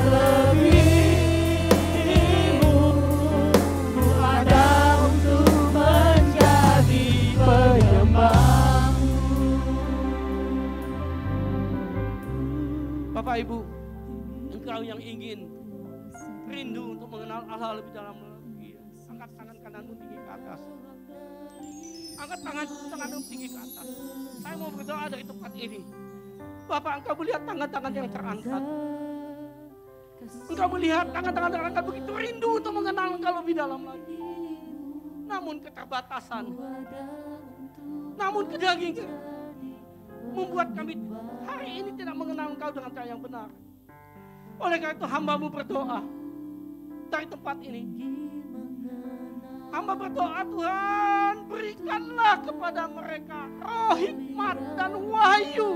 melebihimu, ku ada untuk menjadi penyembahmu. Bapak Ibu, engkau yang ingin rindu untuk mengenal Allah lebih dalam lagi, angkat tangan kananmu tinggi ke atas. Angkat tangan tanganmu tinggi ke atas. Saya mau berdoa dari tempat ini. Bapak, engkau melihat tangan-tangan yang terangkat. Engkau melihat tangan-tangan terangkat begitu rindu untuk mengenal engkau lebih dalam lagi. Namun keterbatasan, namun kedagingan membuat kami hari ini tidak mengenal engkau dengan cara yang benar. Oleh karena itu hamba-Mu berdoa dari tempat ini. Hamba berdoa, Tuhan, berikanlah kepada mereka roh hikmat dan wahyu,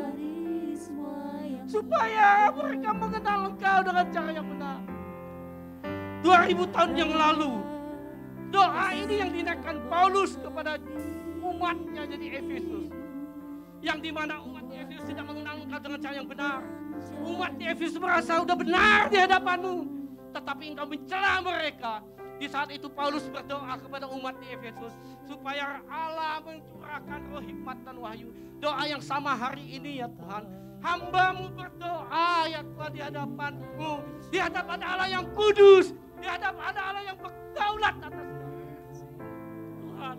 supaya mereka mengenal engkau dengan cara yang benar. Dua ribu tahun yang lalu, doa ini yang dinaikkan Paulus kepada umatnya jadi Efesus. Yang dimana umat di Efesus tidak mengenal engkau dengan cara yang benar. Umat di Efesus merasa sudah benar di hadapanmu, tetapi engkau mencela mereka. Di saat itu Paulus berdoa kepada umat di Efesus supaya Allah mencurahkan roh hikmat dan wahyu. Doa yang sama hari ini ya Tuhan. Hamba-Mu berdoa ya Tuhan di hadapan-Mu, di hadapan Allah yang kudus, di hadapan Allah yang berdaulat atas Tuhan.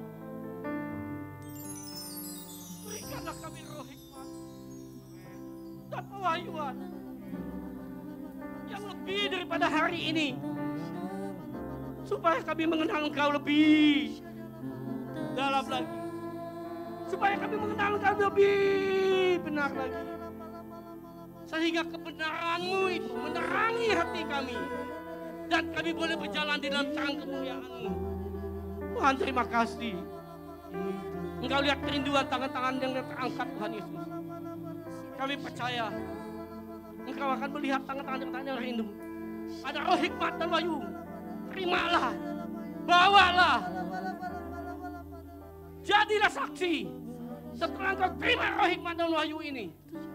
Berikanlah kami roh hikmat dan pewahyuan yang lebih daripada hari ini, supaya kami mengenal Engkau lebih dalam lagi, supaya kami mengenal Engkau lebih benar lagi, sehingga kebenaran-Mu itu menerangi hati kami dan kami boleh berjalan di dalam terang kemuliaan-Mu. Tuhan, terima kasih. Engkau lihat kerinduan tangan-tangan yang terangkat, Tuhan Yesus. Kami percaya Engkau akan melihat tangan-tangan yang rindu. Ada roh hikmat dan wahyu. Terimalah, bawalah. Jadilah saksi setelah Engkau terima roh hikmat dan wahyu ini,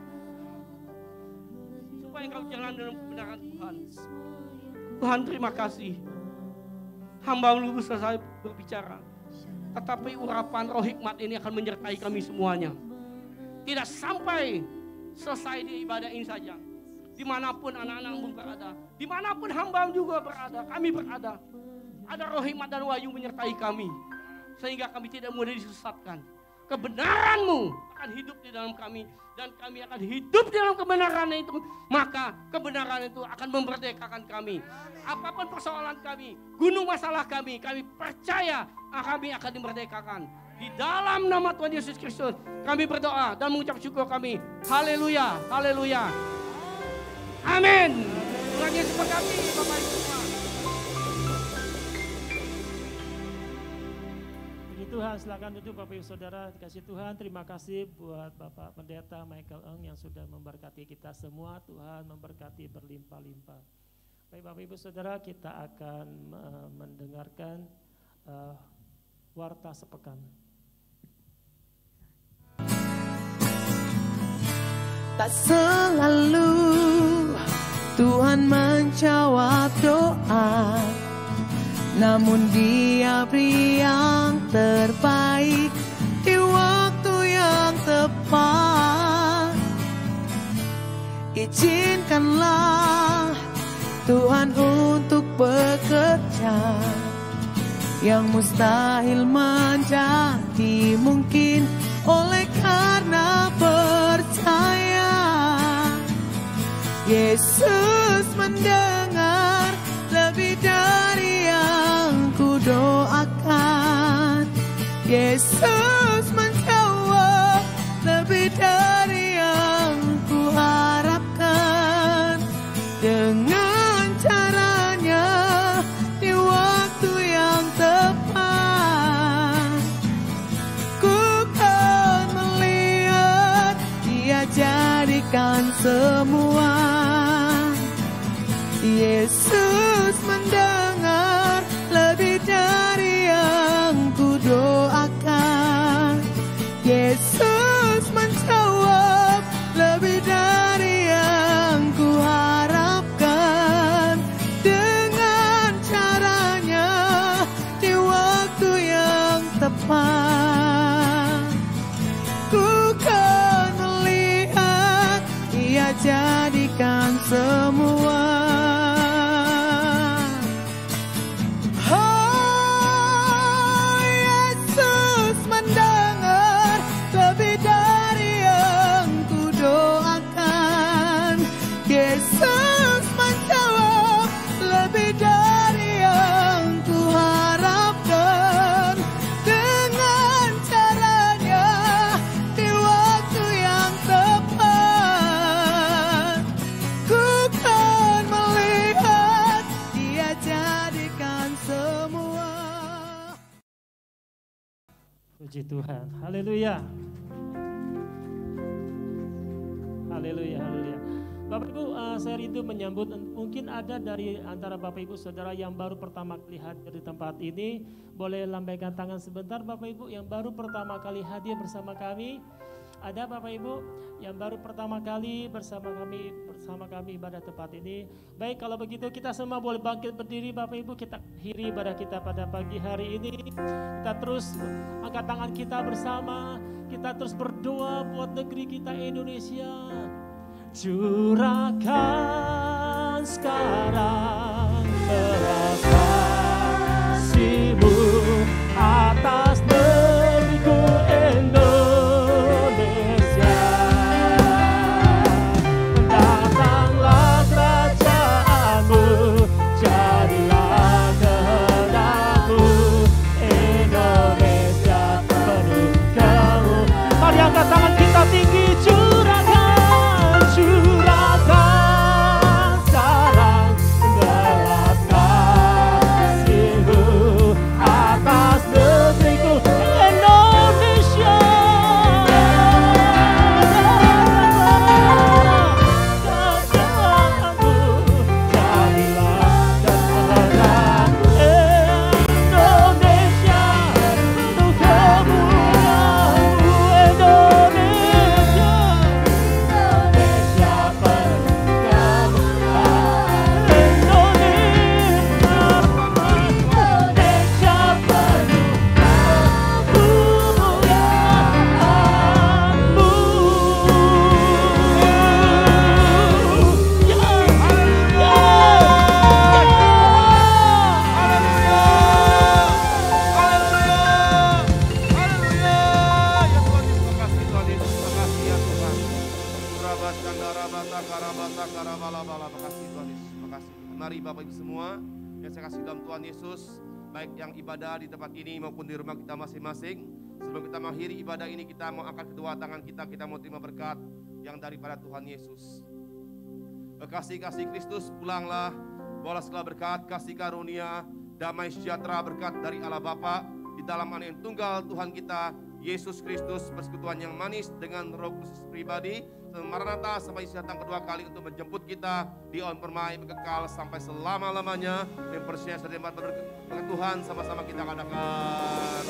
supaya Engkau jalan dalam kebenaran Tuhan. Tuhan, terima kasih. Hamba-Mu selesai berbicara, tetapi urapan roh hikmat ini akan menyertai kami semuanya. Tidak sampai selesai di ibadah ini saja. Dimanapun anak-anak-Mu berada, dimanapun hamba-Mu juga berada, kami berada, ada roh hikmat dan wahyu menyertai kami, sehingga kami tidak mudah disesatkan. Kebenaran-Mu akan hidup di dalam kami, dan kami akan hidup di dalam kebenaran itu. Maka kebenaran itu akan memerdekakan kami. Apapun persoalan kami, gunung masalah kami, kami percaya kami akan dimerdekakan. Di dalam nama Tuhan Yesus Kristus kami berdoa dan mengucap syukur kami. Haleluya, haleluya. Amin. Tuhan Yesus berkati Bapak Ibu semua. Puji Tuhan, silakan duduk Bapak Ibu Saudara, dikasih Tuhan. Terima kasih buat Bapak Pendeta Michael Eng yang sudah memberkati kita semua. Tuhan memberkati berlimpah-limpah. Baik Bapak Ibu Saudara, kita akan uh, mendengarkan uh, warta sepekan. Tak selalu Tuhan menjawab doa, namun Dia beri yang terbaik di waktu yang tepat. Izinkanlah Tuhan untuk bekerja, yang mustahil menjadi mungkin oleh karena percaya. Yesus mendengar lebih dari yang ku doakan. Yesus menjawab lebih dari yang ku harapkan. Dengan caranya di waktu yang tepat, ku kan melihat Dia jadikan semua. Yesus mendengar lebih dari yang ku doakan. Yesus menjawab lebih dari yang ku harapkan. Dengan caranya di waktu yang tepat, ku kan melihat Dia jadikan semua. Puji Tuhan, haleluya. Haleluya, haleluya. Bapak Ibu, uh, saya rindu menyambut, mungkin ada dari antara Bapak Ibu Saudara yang baru pertama kali hadir di tempat ini, boleh lambaikan tangan sebentar Bapak Ibu yang baru pertama kali hadir bersama kami. Ada Bapak Ibu yang baru pertama kali bersama kami bersama kami ibadah tempat ini. Baik, kalau begitu kita semua boleh bangkit berdiri Bapak Ibu, kita akhiri ibadah kita pada pagi hari ini. Kita terus angkat tangan kita bersama, kita terus berdoa buat negeri kita Indonesia. Curahkan sekarang belas kasih-Mu atas negeriku Indonesia. Datanglah kerajaan-Mu, jadilah kehendak-Mu, Indonesia penuh Kamu. Mari angkat tangan kita tinggi, curahkan, curahkan sekarang belas kasih-Mu atas negeriku Indonesia. Kerajaan-Mu jadilah kehendak Indonesia penuh kemuliaan-Mu, Indonesia. Indonesia penuh kemuliaan, Indonesia penuh kemuliaan-Mu. Ya, ya. Mari Bapak Ibu semua yang saya kasih dalam Tuhan Yesus, baik yang ibadah di tempat ini maupun di rumah kita masing-masing, sebelum kita mengakhiri ibadah ini, kita mau angkat kedua tangan kita, kita mau terima berkat yang daripada Tuhan Yesus. Kasih-kasih Kristus pulanglah, bawalah segala berkat, kasih karunia, damai sejahtera, berkat dari Allah Bapa di dalam Anak yang tunggal Tuhan kita Yesus Kristus, persekutuan yang manis dengan Roh Kudus pribadi, Maranatha sampai datang kedua kali untuk menjemput kita di on permai kekal sampai selama-lamanya. Mempersiapkan sedimat berkat Tuhan sama-sama kita katakan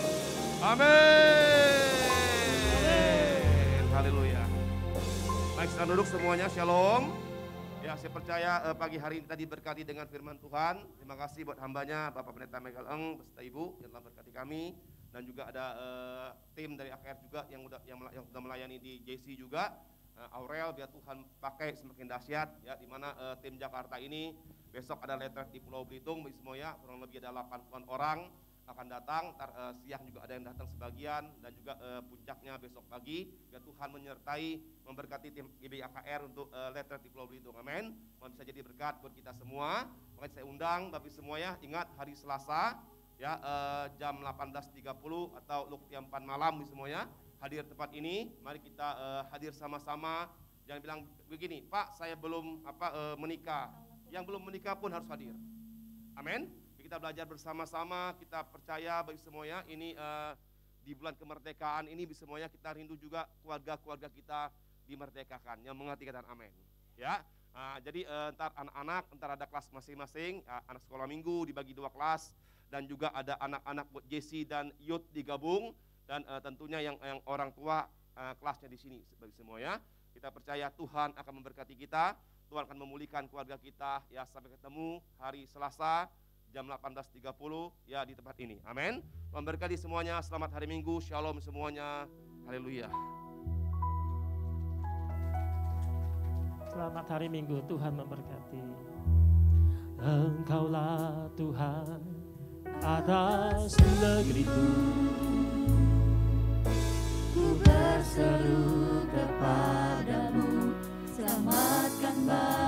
amin. Haleluya. Baik, sedang duduk semuanya, shalom. Ya, saya percaya uh, pagi hari ini tadi berkati dengan firman Tuhan. Terima kasih buat hambanya Bapak Pendeta Michael Eng beserta Ibu yang telah berkati kami, dan juga ada uh, tim dari A K R juga yang udah yang, yang sudah melayani di J C juga. Uh, Aurel, biar Tuhan pakai semakin dahsyat ya, di mana uh, tim Jakarta ini besok ada letret di Pulau Belitung bagi semua ya, kurang lebih ada delapan puluh orang akan datang. Ntar uh, siang juga ada yang datang sebagian, dan juga uh, puncaknya besok pagi. Biar Tuhan menyertai, memberkati tim G B I A K R untuk uh, letret di Pulau Belitung. Amin. Mohon bisa jadi berkat buat kita semua. Makanya saya undang Bapak semua ya, ingat hari Selasa ya uh, jam delapan belas tiga puluh atau Luktiam empat malam semuanya hadir tempat ini. Mari kita uh, hadir sama-sama. Jangan bilang begini, Pak saya belum apa uh, menikah. Yang belum menikah pun harus hadir. Amin. Kita belajar bersama-sama, kita percaya bagi semuanya ini uh, di bulan kemerdekaan ini semuanya kita rindu juga keluarga-keluarga kita dimerdekakan. Yang mengerti kata amin. Ya. Uh, jadi uh, ntar anak-anak, ntar ada kelas masing-masing, uh, anak sekolah minggu dibagi dua kelas, dan juga ada anak-anak buat J C dan youth digabung, dan uh, tentunya yang yang orang tua uh, kelasnya di sini bagi semuanya. Kita percaya Tuhan akan memberkati kita, Tuhan akan memulihkan keluarga kita ya. Sampai ketemu hari Selasa jam delapan belas tiga puluh ya di tempat ini. Amin. Memberkati semuanya. Selamat hari Minggu. Shalom semuanya. Haleluya. Selamat hari Minggu, Tuhan memberkati. Engkaulah Tuhan atas negeriku, Ku berseru kepadamu, selamatkan bangsa.